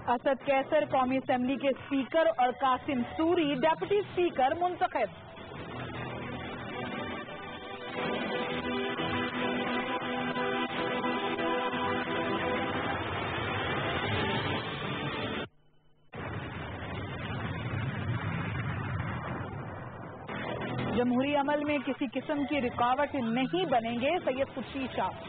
اسد कैसर कौमी असम्बली के स्पीकर और कासिम सूरी डेप्यूटी स्पीकर मुंतखब। जमहूरी अमल में किसी किस्म की रुकावट नहीं बनेंगे, सैयद खुर्शीद शाह।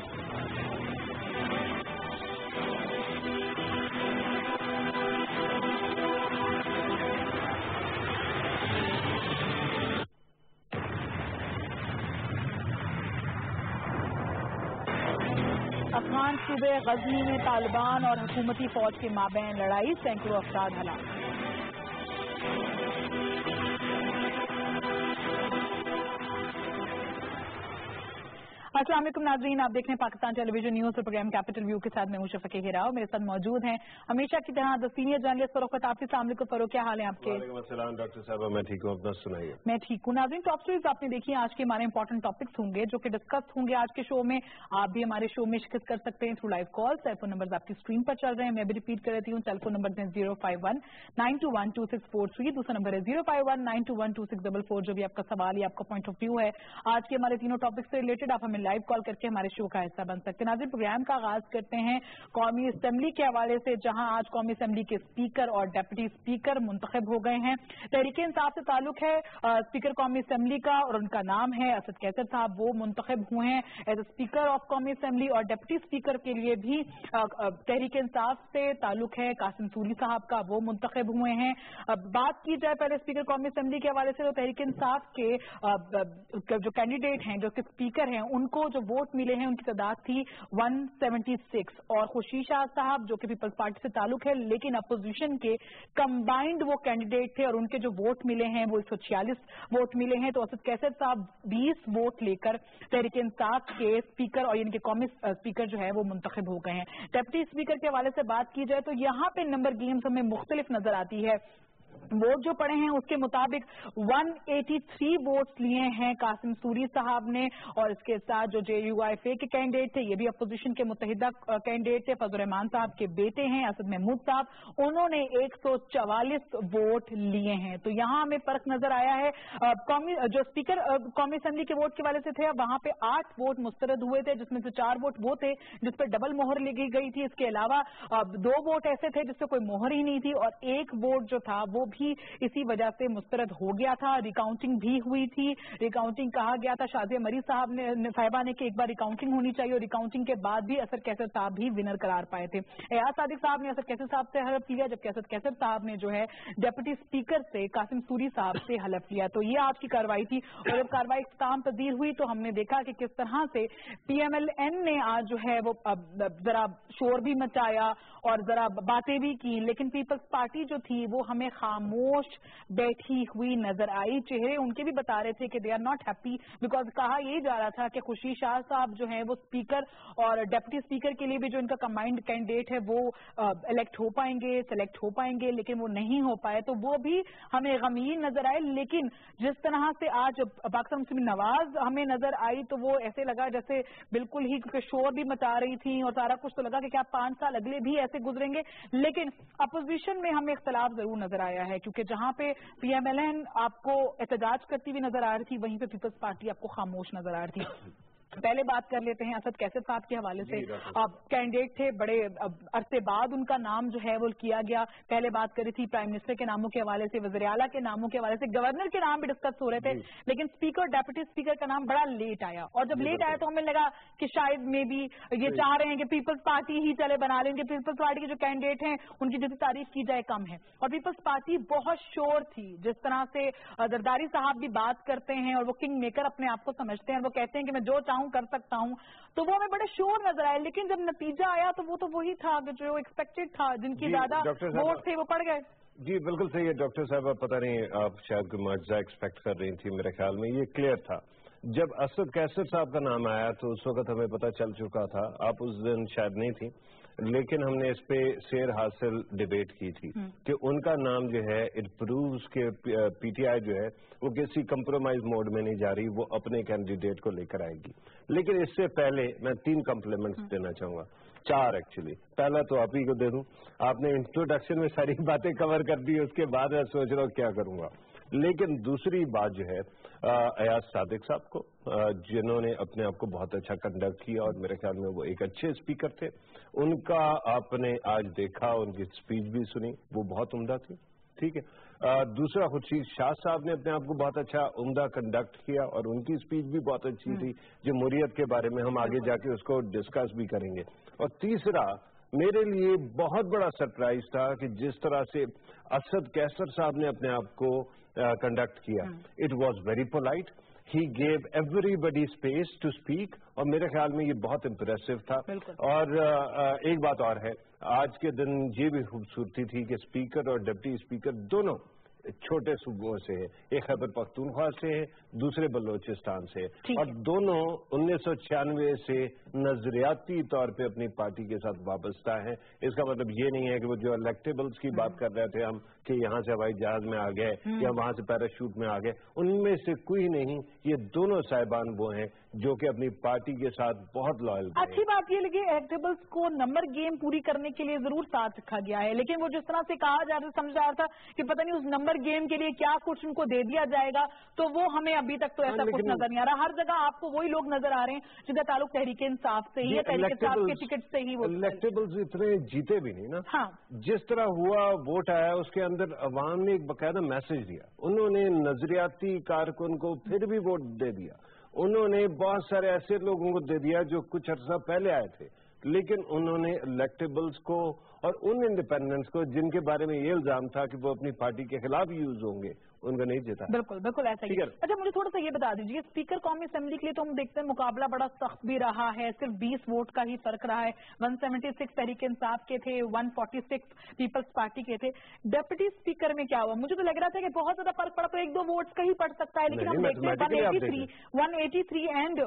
अफगान सूबे गजनी में तालिबान और हुकूमती फौज के माबैन लड़ाई, सैकड़ों अफराद हलाक। अस्सलाम वालेकुम नाज़रीन, आप देख रहे हैं पाकिस्तान टेलीविजन न्यूज और प्रोग्राम कैपिटल व्यू के साथ मैं हूं शफीक हिराव। मेरे साथ मौजूद हैं हमेशा की तरह द सीनियर जर्नलिस्ट फरोख अताफी। अस्सलाम वालेकुम फरोख, क्या हाल है आपके? वालेकुम अस्सलाम डॉक्टर साहब, मैं ठीक हूं, अपना सुनाइए। मैं ठीक हूं। नाज़रीन, टॉप स्टोरीज आपने देखी, आज के हमारे इंपॉर्टेंट टॉपिक्स होंगे जो कि डिस्कस होंगे आज के शो में। आप भी हमारे शो में शिरकत कर सकते हैं through live call. Telephone number आपकी स्क्रीन पर चल रहे हैं, मैं भी रिपीट कर देती हूँ। टेलीफोन नंबर है 051-921-2643, दूसरा नंबर है 051-921-2644। जो भी आपका सवाल या आपका पॉइंट ऑफ व्यू है आज के हमारे तीनों टॉपिक से रिलेटेड, आप हमें लाइव कॉल करके हमारे शो का हिस्सा बन सकते हैं। नाज़रीन, प्रोग्राम का आगाज करते हैं कौमी असम्बली के हवाले से, जहां आज कौमी असम्बली के स्पीकर और डेप्यूटी स्पीकर मुंतखब हो गए हैं। तहरीक इंसाफ से ताल्लुक है स्पीकर कौमी असम्बली का, और उनका नाम है असद कैसर साहब। वो मुंतखब हुए हैं एज स्पीकर ऑफ कौमी असम्बली, और डेप्यूटी स्पीकर के लिए भी तहरीक इंसाफ से ताल्लुक है कासिम सूरी साहब का, वो मुंतखब हुए हैं। बात की जाए पहले स्पीकर कौमी असम्बली के हवाले से, तो तहरीक इंसाफ के जो कैंडिडेट हैं, जो स्पीकर हैं, उनको जो वोट मिले हैं उनकी तादाद थी 176, और खुर्शीद शाह साहब जो कि पीपल्स पार्टी से ताल्लुक है लेकिन अपोजिशन के कंबाइंड वो कैंडिडेट थे, और उनके जो वोट मिले हैं वो 146 वोट मिले हैं। तो असद कैसर साहब 20 वोट लेकर तहरीक इंसाफ के स्पीकर और यानी कि कौमी स्पीकर जो है वो मुंतखब हो गए हैं। डेप्यूटी स्पीकर के हवाले से बात की जाए तो यहाँ पे नंबर गेम्स हमें मुख्तलिफ नजर आती है। वोट जो पड़े हैं उसके मुताबिक 183 वोट्स लिए हैं कासिम सूरी साहब ने, और इसके साथ जो JUIFA के कैंडिडेट थे, ये भी अपोजिशन के मुत्तहिदा कैंडिडेट थे, फजल रहमान साहब के बेटे हैं असद महमूद साहब, उन्होंने 144 वोट लिए हैं। तो यहाँ हमें फर्क नजर आया है। जो स्पीकर कौमी असेंबली के वोट के वाले से थे, वहां पे 8 वोट मुस्तरद हुए थे, जिसमें से 4 वोट वो थे जिस पर डबल मोहर लगी गई थी। इसके अलावा 2 वोट ऐसे थे जिससे कोई मोहर ही नहीं थी, और 1 वोट जो था वो भी इसी वजह से मुस्तरद हो गया था। रिकाउंटिंग भी हुई थी, रिकाउंटिंग कहा गया था शाजिया मरी साहिबा ने कि एक बार रिकाउंटिंग होनी चाहिए, और रिकाउंटिंग के बाद भी असद कैसर साहब भी विनर करार पाए थे। एयाज सादिक साहब ने असद कैसर साहब से हलफ लिया, जबकि असद कैसर साहब ने जो है डेप्यूटी स्पीकर से कासिम सूरी साहब से हलफ लिया। तो ये आज की कार्रवाई थी, और जब कार्रवाई इख्तिताम पजीर हुई तो हमने देखा कि किस तरह से PMLN ने आज जो है वो जरा शोर भी मचाया और जरा बातें भी की, लेकिन पीपल्स पार्टी जो थी वो हमें खामोश बैठी हुई नजर आई। चेहरे उनके भी बता रहे थे कि they are not happy, because कहा यही जा रहा था कि खुर्शीद शाह साहब जो हैं वो स्पीकर और डेप्यूटी स्पीकर के लिए भी जो इनका कंबाइंड कैंडिडेट है वो इलेक्ट हो पाएंगे, सेलेक्ट हो पाएंगे, लेकिन वो नहीं हो पाए। तो वो भी हमें गमगीन नजर आए। लेकिन जिस तरह से आज पाकिस्तान मुस्लिम नवाज हमें नजर आई तो वो ऐसे लगा जैसे बिल्कुल ही, क्योंकि शोर भी मचा रही थी और सारा कुछ, तो लगा कि क्या 5 साल अगले भी ऐसे गुजरेंगे। लेकिन अपोजिशन में हमें इख्तलाफ जरूर नजर आया है, क्योंकि जहां पे PMLN आपको एहतजाज करती हुई नजर आ रही थी, वहीं पे पीपल्स पार्टी आपको खामोश नजर आ रही थी। पहले बात कर लेते हैं असद कैसर साहब के हवाले से। कैंडिडेट थे, बड़े अरसे बाद उनका नाम जो है वो किया गया। पहले बात करी थी प्राइम मिनिस्टर के नामों के हवाले से, वज़ीर आला के नामों के हवाले से, गवर्नर के नाम भी डिस्कस हो रहे थे, लेकिन स्पीकर और डेप्यूटी स्पीकर का नाम बड़ा लेट आया। और जब लेट आया तो हमें लगा कि शायद मे भी ये चाह रहे हैं कि पीपल्स पार्टी ही चले बना लेंगे, पीपल्स पार्टी के जो कैंडिडेट हैं उनकी जितनी तारीफ की जाए कम है। और पीपल्स पार्टी बहुत शोर थी, जिस तरह से जरदारी साहब भी बात करते हैं और वो किंग मेकर अपने आप को समझते हैं, वो कहते हैं कि मैं जो चाहूं कर सकता हूं, तो वो हमें बड़े शोर नजर आए। लेकिन जब नतीजा आया तो वो तो वही था जो एक्सपेक्टेड था, जिनकी ज्यादा वोट थे वो पड़ गए। जी बिल्कुल सही है डॉक्टर साहब, पता नहीं आप शायद कोई मुआवजा एक्सपेक्ट कर रही थी, मेरे ख्याल में ये क्लियर था जब असद कैसर साहब का नाम आया तो उस वक्त हमें पता चल चुका था, आप उस दिन शायद नहीं थी, लेकिन हमने इस पे शेर हासिल डिबेट की थी कि उनका नाम जो है, इट प्रूव्स के पीटीआई जो है वो किसी कंप्रोमाइज मोड में नहीं जा रही, वो अपने कैंडिडेट को लेकर आएगी। लेकिन इससे पहले मैं 3 कॉम्प्लीमेंट्स देना चाहूंगा, 4 एक्चुअली। पहला तो आप ही को दे दूं, आपने इंट्रोडक्शन में सारी बातें कवर कर दी, उसके बाद मैं सोच रहा हूँ क्या करूंगा। लेकिन दूसरी बात जो है अयाज सादिक साहब को, जिन्होंने अपने आप को बहुत अच्छा कंडक्ट किया और मेरे ख्याल में वो एक अच्छे स्पीकर थे, उनका आपने आज देखा, उनकी स्पीच भी सुनी, वो बहुत उम्दा थी, ठीक है। दूसरा खुर्शीद शाह साहब ने अपने आप को बहुत अच्छा उम्दा कंडक्ट किया और उनकी स्पीच भी बहुत अच्छी थी, जमहूरियत के बारे में हम आगे जाके उसको डिस्कस भी करेंगे। और तीसरा मेरे लिए बहुत बड़ा सरप्राइज था कि जिस तरह से असद कैसर साहब ने अपने आप को कंडक्ट किया, it was very polite, he gave everybody space to speak, और मेरे ख्याल में ये बहुत इम्प्रेसिव था। और एक बात और है, आज के दिन ये भी खूबसूरती थी कि स्पीकर और डिप्टी स्पीकर दोनों छोटे सूबों से है, एक खैबर पख्तूनख्वा से है, दूसरे बलोचिस्तान से है, और दोनों 1996 से नजरियाती तौर पे अपनी पार्टी के साथ वाबस्ता है। इसका मतलब ये नहीं है कि वो जो इलेक्टेबल्स की बात कर रहे थे हम कि यहाँ से हवाई जहाज में आ गए या वहां से पैराशूट में आ गए, उनमें से कोई नहीं, ये दोनों साहिबान वो हैं जो कि अपनी पार्टी के साथ बहुत लॉयल थे। अच्छी बात ये लगी, इलेक्टेबल्स को नंबर गेम पूरी करने के लिए जरूर साथ रखा गया है, लेकिन वो जिस तरह से कहा जा रहा समझ रहा था कि पता नहीं उस नंबर गेम के लिए क्या कुछ उनको दे दिया जाएगा, तो वो हमें अभी तक तो ऐसा कुछ नजर नहीं आ रहा। हर जगह आपको वही लोग नजर आ रहे हैं जिनका ताल्लुक तहरीक इंसाफ से ही है, तहरीक इंसाफ के टिकट से ही वो इलेक्टेबल्स इतने जीते भी नहीं ना। हाँ, जिस तरह हुआ वोट आया उसके अंदर अवाम ने एक बाकायदा मैसेज दिया, उन्होंने नजरियाती कारकुन को फिर भी वोट दे दिया, उन्होंने बहुत सारे ऐसे लोगों को दे दिया जो कुछ अर्सा पहले आए थे, लेकिन उन्होंने इलेक्टेबल्स को और उन इंडिपेंडेंट्स को जिनके बारे में ये इल्जाम था कि वो अपनी पार्टी के खिलाफ यूज होंगे, उनको नहीं जीता। बिल्कुल बिल्कुल ऐसा ही। अच्छा, मुझे थोड़ा सा ये बता दीजिए, स्पीकर कौमी असेंबली के लिए तो हम देखते हैं मुकाबला बड़ा सख्त भी रहा है, सिर्फ 20 वोट का ही फर्क रहा है। 176 तहरीक इंसाफ के थे, 146 पीपल्स पार्टी के थे। डिप्टी स्पीकर में क्या हुआ? मुझे तो लग रहा था कि बहुत ज्यादा फर्क पड़ा, तो 1-2 वोट्स का ही पड़ सकता है, लेकिन हम देखते हैं 183 एंड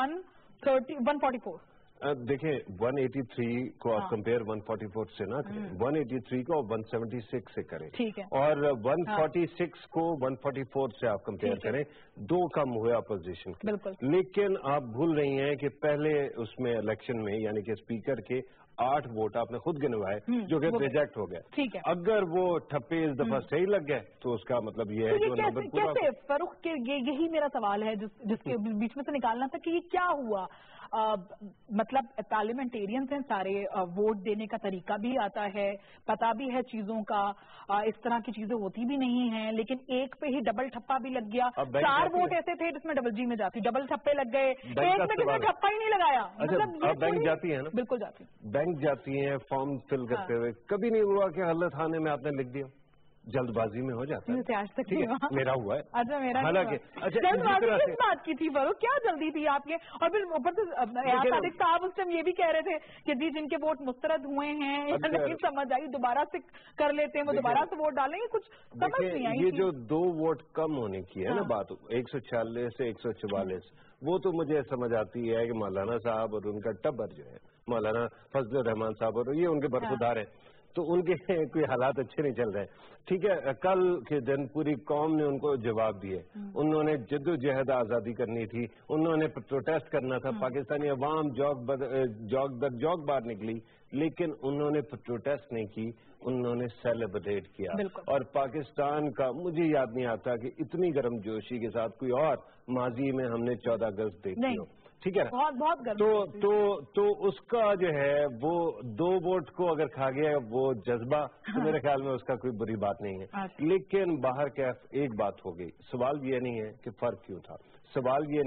144। देखें, 183 को आप कंपेयर 144 से ना करें, 183 को 176 से करें, ठीक है, और 146 को 144 से आप कंपेयर करें, 2 कम हुए अपोजिशन के। बिल्कुल। लेकिन आप भूल रही हैं कि पहले उसमें इलेक्शन में यानी कि स्पीकर के 8 वोट आपने खुद गिनवाए जो कि रिजेक्ट हो गए। ठीक है, अगर वो ठप्पे इस दफा सही लग गए तो उसका मतलब ये है कि नंबर पूरा। कैसे फरूख के, यही मेरा सवाल है जिसके बीच में से निकालना था कि ये क्या हुआ। मतलब पार्लियामेंटेरियंस हैं सारे, वोट देने का तरीका भी आता है, पता भी है चीजों का, इस तरह की चीजें होती भी नहीं हैं, लेकिन एक पे ही डबल ठप्पा भी लग गया। 4 वोट ऐसे थे जिसमें डबल जी में जाती, डबल ठप्पे लग गए, एक में किसी ने ठप्पा ही नहीं लगाया। अच्छा, बैंक जाती है ना? बिल्कुल जाती है, बैंक जाती है फॉर्म फिल करते हुए, कभी नहीं हुआ कि हालत थाने में आपने लिख दिया? जल्दबाजी में हो जाता है, आज तक ठीक है, मेरा हुआ है। अच्छा, मेरा हालांकि जल्दबाजी किस बात की थी फरूख, क्या जल्दी थी आपके? और फिर ऊपर से सादिक साहब उस टाइम ये भी कह रहे थे कि जी जिनके वोट मुस्तरद हुए हैं, नहीं समझ आई, दोबारा से कर लेते हैं, वो दोबारा से वोट डालेंगे, कुछ समझ नहीं आई। ये जो 2 वोट कम होने की है ना बात, 146 से 144, वो तो मुझे समझ आती है कि मौलाना साहब और उनका टब्बर जो है, मौलाना फजल रहमान साहब, और ये उनके बरखुदार हैं, तो उनके कोई हालात अच्छे नहीं चल रहे। ठीक है, कल के दिन पूरी कौम ने उनको जवाब दिए, उन्होंने जद्दोजहद आज़ादी करनी थी, उन्होंने प्रोटेस्ट करना था, पाकिस्तानी अवाम जौक बार निकली, लेकिन उन्होंने प्रोटेस्ट नहीं की, उन्होंने सेलिब्रेट किया। और पाकिस्तान का मुझे याद नहीं आता कि इतनी गर्मजोशी के साथ कोई और माजी में हमने 14 अगस्त देखी हो, ठीक है। बहुत तो उसका जो है वो 2 वोट को अगर खा गया वो जज्बा, तो मेरे ख्याल में उसका कोई बुरी बात नहीं है। लेकिन बाहर कैफ एक बात हो गई, सवाल ये नहीं है कि फर्क क्यों था, सवाल ये नहीं है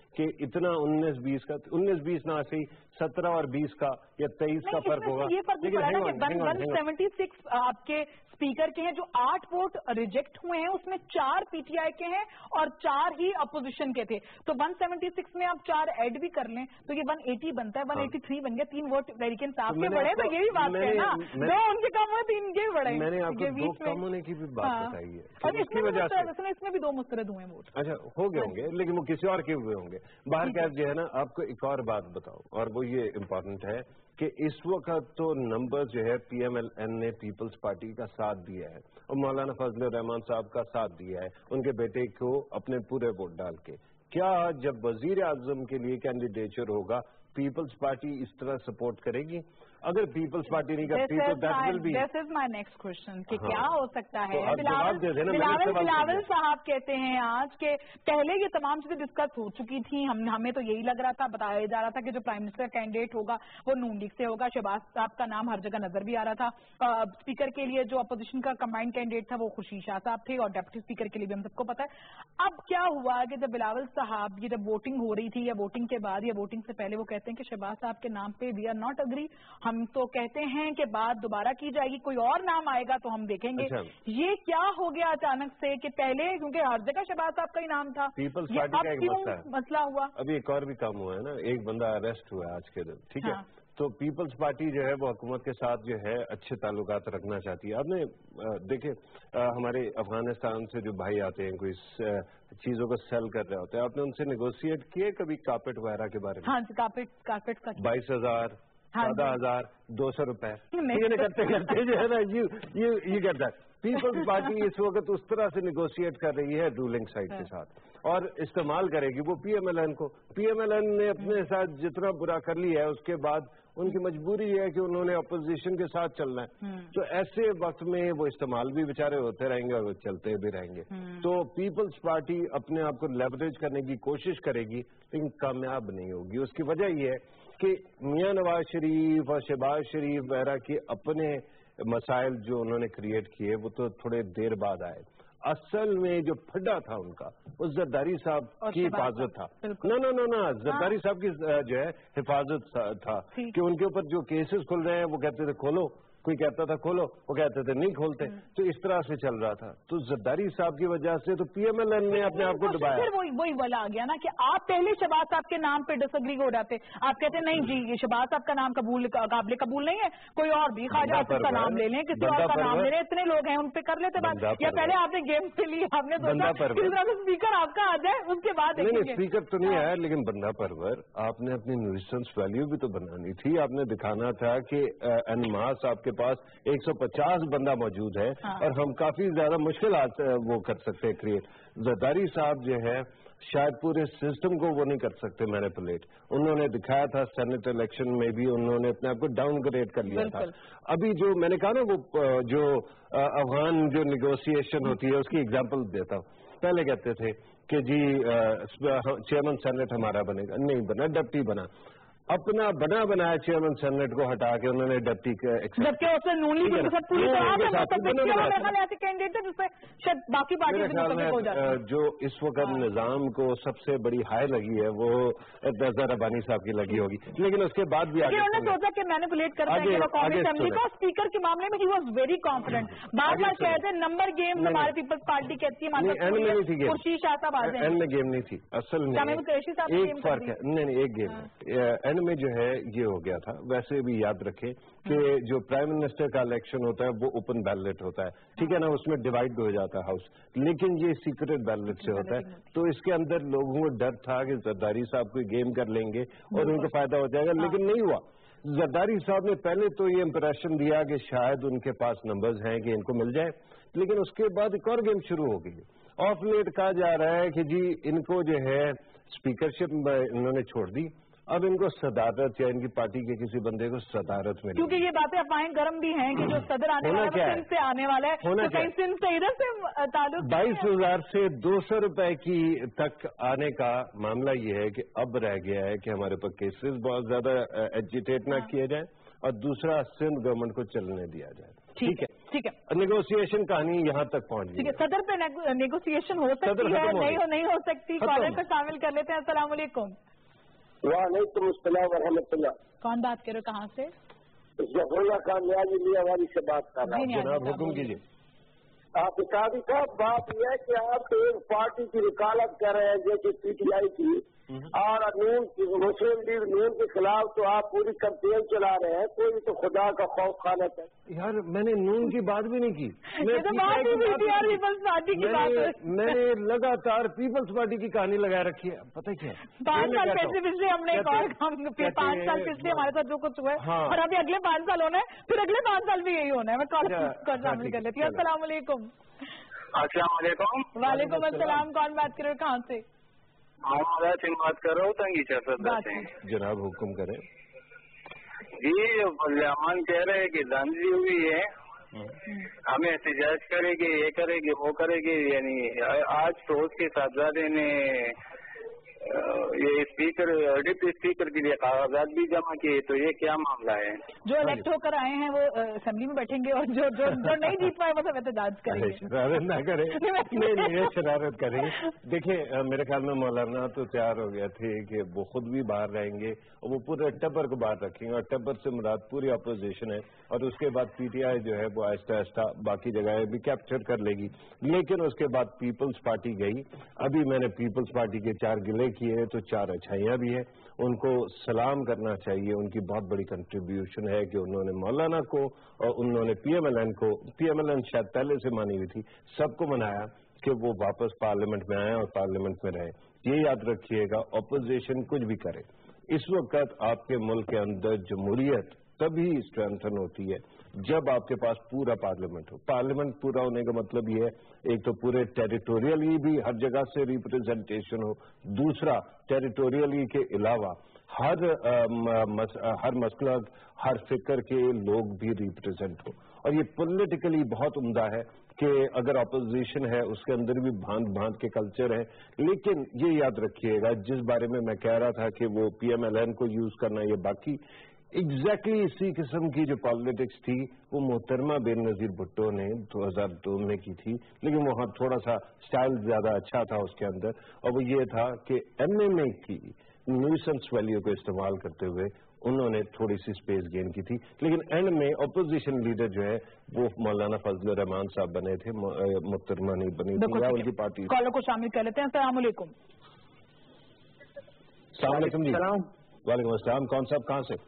کہ اتنا 19-20 का 19-20 ना से 17 और 20 का या 23 का फर्क होगा। ये फर्क पड़ा ना कि 176 आपके स्पीकर के हैं, जो 8 वोट रिजेक्ट हुए हैं उसमें 4 पीटीआई के हैं और 4 ही अपोजिशन के थे। तो 176 में आप 4 ऐड भी कर लें तो ये 180 बनता है, 183 बन गया। 3 वोट तहरीक इंसाफ के बढ़े, तो ये भी बात है ना, 2 उनके कम हुए, 3 के भी बढ़े। मैंने आपको 2 कम होने की भी बात बताई है, और इसमें भी 2 मुस्तरद हुए वोट। अच्छा, हो गए होंगे, लेकिन वो किसी और के हुए होंगे। बाहर का जो है ना, आपको एक और बात बताओ, और वो ये इम्पोर्टेंट है कि इस वक्त तो नंबर जो है PMLN ने पीपल्स पार्टी का साथ दिया है और मौलाना फजल रहमान साहब का साथ दिया है उनके बेटे को अपने पूरे वोट डाल के। क्या जब वजीर आजम के लिए कैंडिडेचर होगा पीपल्स पार्टी इस तरह सपोर्ट करेगी? अगर पीपल्स पार्टी नहीं करती तो that will be. This is my next question कि क्या हो सकता है। तो बिलावल साहब कहते हैं आज के पहले ये तमाम चीजें डिस्कस हो चुकी थी, हमें तो यही लग रहा था, बताया जा रहा था कि जो प्राइम मिनिस्टर कैंडिडेट होगा वो नून लीग से होगा। शहबाज साहब का नाम हर जगह नजर भी आ रहा था। स्पीकर के लिए जो अपोजिशन का कंबाइंड कैंडिडेट था वो खुर्शीद शाह साहब थे और डिप्टी स्पीकर के लिए भी हम सबको पता है। अब क्या हुआ कि जब बिलावल साहब ये जब वोटिंग हो रही थी या वोटिंग के बाद या वोटिंग से पहले वो कहते हैं कि शहबाज साहब के नाम पे वी आर नॉट अग्री, हम तो कहते हैं कि बात दोबारा की जाएगी, कोई और नाम आएगा तो हम देखेंगे। अच्छा। ये क्या हो गया अचानक से कि पहले क्योंकि हर जगह शहबाज साहब का ही नाम था, पीपल्स पार्टी का एक मसला हुआ। अभी एक और भी काम हुआ है ना, एक बंदा अरेस्ट हुआ है आज के दिन, ठीक है। तो पीपल्स पार्टी जो है वो हुकूमत के साथ जो है अच्छे ताल्लुकात रखना चाहती है। आपने देखे हमारे अफगानिस्तान से जो भाई आते हैं कोई चीजों को सेल कर रहे होते हैं, आपने उनसे नेगोशिएट किए कभी कार्पेट वगैरह के बारे में? हाँ जी, कार्पेट का 22,000 14,000 200 रुपए करते करते जो है ना ये करता है। पीपल्स पार्टी इस वक्त उस तरह से निगोशिएट कर रही है रूलिंग साइड के साथ और इस्तेमाल करेगी वो PMLN को। PMLN ने अपने साथ जितना बुरा कर लिया है उसके बाद उनकी मजबूरी है कि उन्होंने अपोजिशन के साथ चलना है। तो ऐसे वक्त में वो इस्तेमाल भी बेचारे होते रहेंगे और वो चलते भी रहेंगे। तो पीपल्स पार्टी अपने आप को लेवरेज करने की कोशिश करेगी लेकिन कामयाब नहीं होगी। उसकी वजह ये है कि मियां नवाज शरीफ और शहबाज शरीफ वगैरह के अपने मसाइल जो उन्होंने क्रिएट किए वो तो थोड़े देर बाद आए। असल में जो फड्डा था उनका वो जरदारी साहब की हिफाजत था। ना जरदारी साहब की जो है हिफाजत था कि उनके ऊपर जो केसेस खुल रहे हैं वो कहते थे खोलो, कोई कहता था खोलो, वो कहते थे नहीं खोलते। तो इस तरह से चल रहा था। तो जरदारी साहब की वजह से तो PMLN ने अपने आप को दबाया। फिर वही वाला आ गया ना कि आप पहले शहबाज साहब के नाम पे डिसएग्री हो जाते, आप कहते नहीं जी ये शहबाज साहब का नाम काबिल कबूल नहीं है, कोई और भी ख्वाजा का नाम ले लें, किसी और का नाम ले लें, इतने लोग हैं उन पे कर लेते बात। या पहले आपने गेम से ली, आपने सोचा स्पीकर आपका आ जाए उसके बाद स्पीकर तो नहीं आया लेकिन बंदा परवर आपने अपनी न्यूसेंस वैल्यू भी तो बनानी थी। आपने दिखाना था कि एनमास आपके पास 150 बंदा मौजूद है और हम काफी ज्यादा मुश्किल वो कर सकते हैं क्रिएट। जरदारी साहब जो है शायद पूरे सिस्टम को वो नहीं कर सकते मैनिपुलेट। उन्होंने दिखाया था सेनेट इलेक्शन में भी उन्होंने अपने आप को डाउनग्रेड कर लिया था। अभी जो मैंने कहा ना वो जो अफगान जो निगोशिएशन होती है उसकी एग्जांपल देता हूँ। पहले कहते थे कि जी चेयरमैन सेनेट हमारा बनेगा, नहीं बना, डिप्टी बना। अपना बनाया चेयरमैन सेनेट को हटा के उन्होंने डिप्टी जो इस वक्त निजाम को सबसे बड़ी हाई लगी है वो रज़ा रब्बानी साहब की लगी होगी। लेकिन उसके बाद भी उन्होंने सोचा कि मैनिपुलेट करते हैं कांग्रेस असेंबली को। स्पीकर के मामले में ही वाज वेरी कॉन्फिडेंट। बार बार कहते हैं नंबर गेम हमारी पीपल्स पार्टी कहती है खुर्शीद शाह साहब आ जाएंगे। एंड में गेम नहीं थी असल में, एक फर्क है। नहीं एक गेम में जो है ये हो गया था। वैसे भी याद रखें कि जो प्राइम मिनिस्टर का इलेक्शन होता है वो ओपन बैलेट होता है, ठीक है ना, उसमें डिवाइड हो जाता है हाउस, लेकिन ये सीक्रेट बैलेट से होता है। तो इसके अंदर लोगों को डर था कि जरदारी साहब कोई गेम कर लेंगे और उनको फायदा हो जाएगा, लेकिन नहीं हुआ। जरदारी साहब ने पहले तो ये इंप्रेशन दिया कि शायद उनके पास नंबर्स हैं कि इनको मिल जाए, लेकिन उसके बाद एक और गेम शुरू हो गई। ऑफ लेट कहा जा रहा है कि जी इनको जो है स्पीकरशिप इन्होंने छोड़ दी, अब इनको सदारत या इनकी पार्टी के किसी बंदे को सदारत मिली। क्योंकि ये बातें अफवाहें गर्म भी हैं कि जो सदर आने वाला है सिंध से आने वाला है, तो कहीं सिंध से इधर से ताल्लुक 22,000 से 200 रुपए की तक आने का मामला ये है कि अब रह गया है कि हमारे ऊपर केसेस बहुत ज्यादा एजिटेट ना किए जाए और दूसरा सिंध गवर्नमेंट को चलने दिया जाए, ठीक है। ٹھیک ہے, نیگوسیشن کہانی یہاں تک پہنچ ٹھیک گئی. ہے. صدر پہ نیگوسیشن ہو سکتی ہے, نہیں ہو سکتی. کالر کو شامل کر لیتے ہیں. السلام علیکم. وعلیکم السلام ورحمۃ اللہ. کون بات کرو, کہاں سے؟ ظفر خان نیازی میاں والی سے بات کر رہا ہوں. جناب حکم کیجیے. آپ قاضی صاحب, بات یہ ہے کہ آپ ایک پارٹی کی وکالت کر رہے ہیں جیسے پی ٹی آئی کی, اور مسلم لیگ نون کے خلاف تو آپ پوری کمپین چلا رہے ہیں. کوئی تو خدا کا خوف خانہ ہے. یار میں نے نون کی بات بھی نہیں کی, میں نے لگاتار پیپلز پارٹی کی کہانی لگا رکھی ہے. پتہ کیا 5 سال پچھلے ہم نے ایک اور 5 سال پچھلے ہمارے ساتھ جو کچھ ہوا ہے, اور ابھی اگلے 5 سال ہونا ہے, پھر اگلے 5 سال بھی یہی ہونا ہے. میں کال شامل کر لیتی ہوں. السلام علیکم. السلام علیکم. وعلیکم السلام. کون بات کر رہے ہو, کہاں سے؟ سنگھ بات کر رہا ہوں, تنگیچہ سے. جناب حکم کریں. جی امان کہہ رہے کہ دھاندلی ہوئی ہے, ہمیں احتجاج کرے گی, یہ کرے گی, وہ کرے گی. یعنی آج تو اس کے صاحبزادے نے یہ اسپیکر, ڈپٹی اسپیکر کے لیے کاغذات بھی جمع کیے. تو یہ کیا معاملہ ہے؟ جو الیکٹ ہو کر آئے ہیں وہ اسمبلی میں بیٹھیں گے, اور جو نہیں جیت پائے وہ سب احتجاج کریں گے. شرارت نہ کریں, نہیں شرارت کریں گے. دیکھیں میرے خیال میں مولانا تو تیار ہو گیا تھے کہ وہ خود بھی باہر رہیں گے, اور وہ پورے ٹبر کو باہر رکھیں گے, اور ٹبر سے مراد پوری اپوزیشن ہے. اور اس کے بعد پی ٹی آئی جو ہے وہ آہستہ آہستہ باقی جگہیں بھی کیپچر کر لے گی. لیکن اس کے بعد پیپلز پارٹی گئی. ابھی میں نے پیپلز پارٹی کے 4 گلے کیے تو 4 اچھائیاں بھی ہیں. ان کو سلام کرنا چاہیے. ان کی بہت بڑی کنٹریبیوشن ہے کہ انہوں نے مولانا کو اور انہوں نے پی ایم ایل این کو, پی ایم ایل این شاید پہلے سے مانی ہوئی تھی, سب کو منایا کہ وہ واپس پارلیمنٹ میں آئیں اور پارلیمنٹ میں رہیں. یہ یاد رکھیے گا, اپوزیشن کچھ بھی کرے, اس وقت آپ کے ملک کے اندر جمہوریت تبھی اسٹرینتھن ہوتی ہے جب آپ کے پاس پورا پارلیمنٹ ہو. پارلیمنٹ پورا ہونے کا مطلب یہ ہے, ایک تو پورے ٹیریٹوریلی بھی ہر جگہ سے ریپرزنٹیشن ہو, دوسرا ٹیریٹوریلی کے علاوہ ہر مسلک, ہر فکر کے لوگ بھی ریپرزینٹ ہو. اور یہ پولیٹیکلی بہت عمدہ ہے کہ اگر اپوزیشن ہے اس کے اندر بھی بھانت کے کلچر ہے. لیکن یہ یاد رکھیے گا, جس بارے میں کہہ رہا تھا کہ وہ پی ایم ایل این کو یوز کرنا, یہ باقی ایگزیکٹلی اسی قسم کی جو پالیٹکس تھی وہ محترمہ بے نظیر بھٹو نے 2002 میں کی تھی. لیکن وہاں تھوڑا سا سٹائل زیادہ اچھا تھا اس کے اندر, اور وہ یہ تھا کہ ایم ایم اے کی نیوسنس ویلیو کو استعمال کرتے ہوئے انہوں نے تھوڑی سی اسپیس گین کی تھی. لیکن اینڈ میں اپوزیشن لیڈر جو ہے وہ مولانا فضل الرحمان صاحب بنے تھے, محترمہ نہیں بنی تھی, یا ان کی پارٹی. کالوں کو شامل کر لیتے ہیں. السلام علیکم. السلام علیکم جی. وعلیکم السلام. کون صاحب کہاں سے؟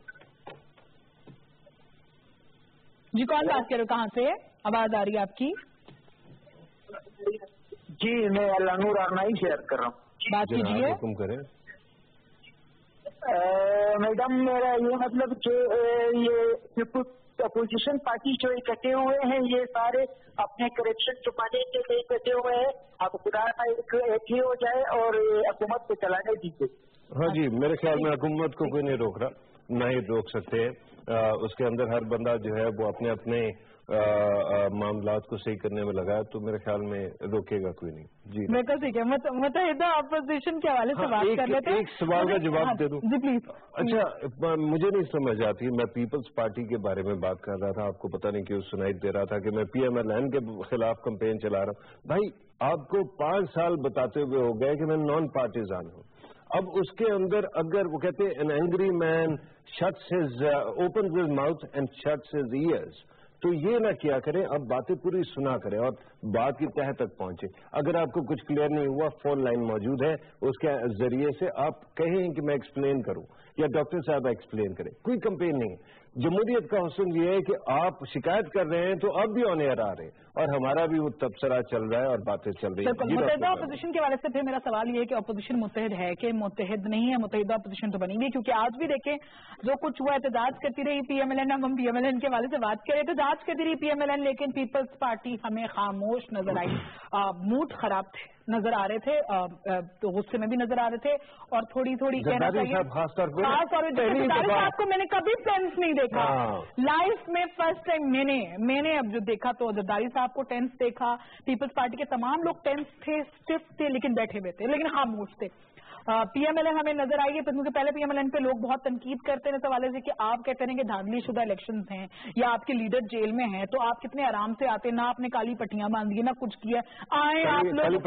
جی کون بات کرو, کہاں سے؟ آواز آ رہی ہے آپ کی. جی میں اللہ نور آرنائی شیئر کر رہا ہوں. بات کیجیے. حکم کریں. میڈم میرا یہ مطلب کہ یہ اپوزیشن پارٹی جو اکٹھے ہوئے ہیں یہ سارے اپنے کرپشن چھپانے کے لیے اکٹھے ہوئے ہیں. اب خدا ایک ہی ہو جائے اور حکومت کو چلانے دیجیے. ہاں جی, میرے خیال میں حکومت کو کوئی نہیں روک رہا, نہ ہی روک سکتے. اس کے اندر ہر بندہ جو ہے وہ اپنے اپنے معاملات کو صحیح کرنے میں لگا ہے, تو میرے خیال میں روکے گا کوئی نہیں. جی میں تو ٹھیک ہے, متحدہ اپوزیشن کے حوالے سے بات کر لیتے ہیں. ایک سوال کا جواب دے دوں. جی پلیز. اچھا مجھے نہیں سمجھ آتی, میں پیپلز پارٹی کے بارے میں بات کر رہا تھا, آپ کو پتہ نہیں کیوں سنائی دے رہا تھا کہ میں پی ایم ایل این کے خلاف کمپین چلا رہا ہوں. بھائی آپ کو 5 سال بتاتے ہوئے ہو گئے کہ میں نان پارٹیزان ہوں. اب اس کے اندر اگر وہ کہتے ہیں an angry man opens his mouth and shuts his ears, تو یہ نہ کیا کریں, اب باتیں پوری سنا کریں اور بات کی تہہ تک پہنچے. اگر آپ کو کچھ کلیئر نہیں ہوا, فون لائن موجود ہے, اس کے ذریعے سے آپ کہیں کہ میں ایکسپلین کروں یا ڈاکٹر صاحب ایکسپلین کریں. کوئی کمپین نہیں ہے. جمہوریت کا حسن یہ ہے کہ آپ شکایت کر رہے ہیں تو اب بھی آن ایئر آ رہے ہیں, اور ہمارا بھی وہ تبصرہ چل رہا ہے اور باتیں چل رہی ہیں. متحدہ اپوزیشن کے حوالے سے پھر میرا سوال یہ ہے کہ اپوزیشن متحد ہے کہ متحد نہیں ہے؟ متحدہ اپوزیشن تو بنی گئی, کیونکہ آج بھی دیکھیں جو کچھ ہوا احتجاج کرتی رہی پی ایم ایل این. ہم پی ایم ایل این کے حوالے سے بات کریں, احتجاج کرتی رہی پی ایم ایل این, لیکن پیپلز پارٹی ہمیں خاموش نظر آئی. موڈ خراب تھے, نظر آ رہے تھے, تو غصے میں بھی نظر آ رہے تھے, اور تھوڑی کہنا چاہیے خاص طور صاحب کو میں نے کبھی ٹینس نہیں دیکھا لائف میں. فرسٹ ٹائم میں نے اب جو دیکھا تو زرداری صاحب کو ٹینس دیکھا. پیپلز پارٹی کے تمام لوگ ٹینس تھے, اسٹف تھے, لیکن بیٹھے ہوئے تھے, لیکن خاموش تھے. PMLN हमें नजर आई है, क्योंकि पहले PMLN पे लोग बहुत तनकीद करते हैं इस हवाले से कि आप कहते हैं कि धांधली शुदा इलेक्शन हैं या आपके लीडर जेल में हैं, तो आप कितने आराम से आते, ना आपने काली पट्टियां बांधी है ना कुछ किया, आए आप लोग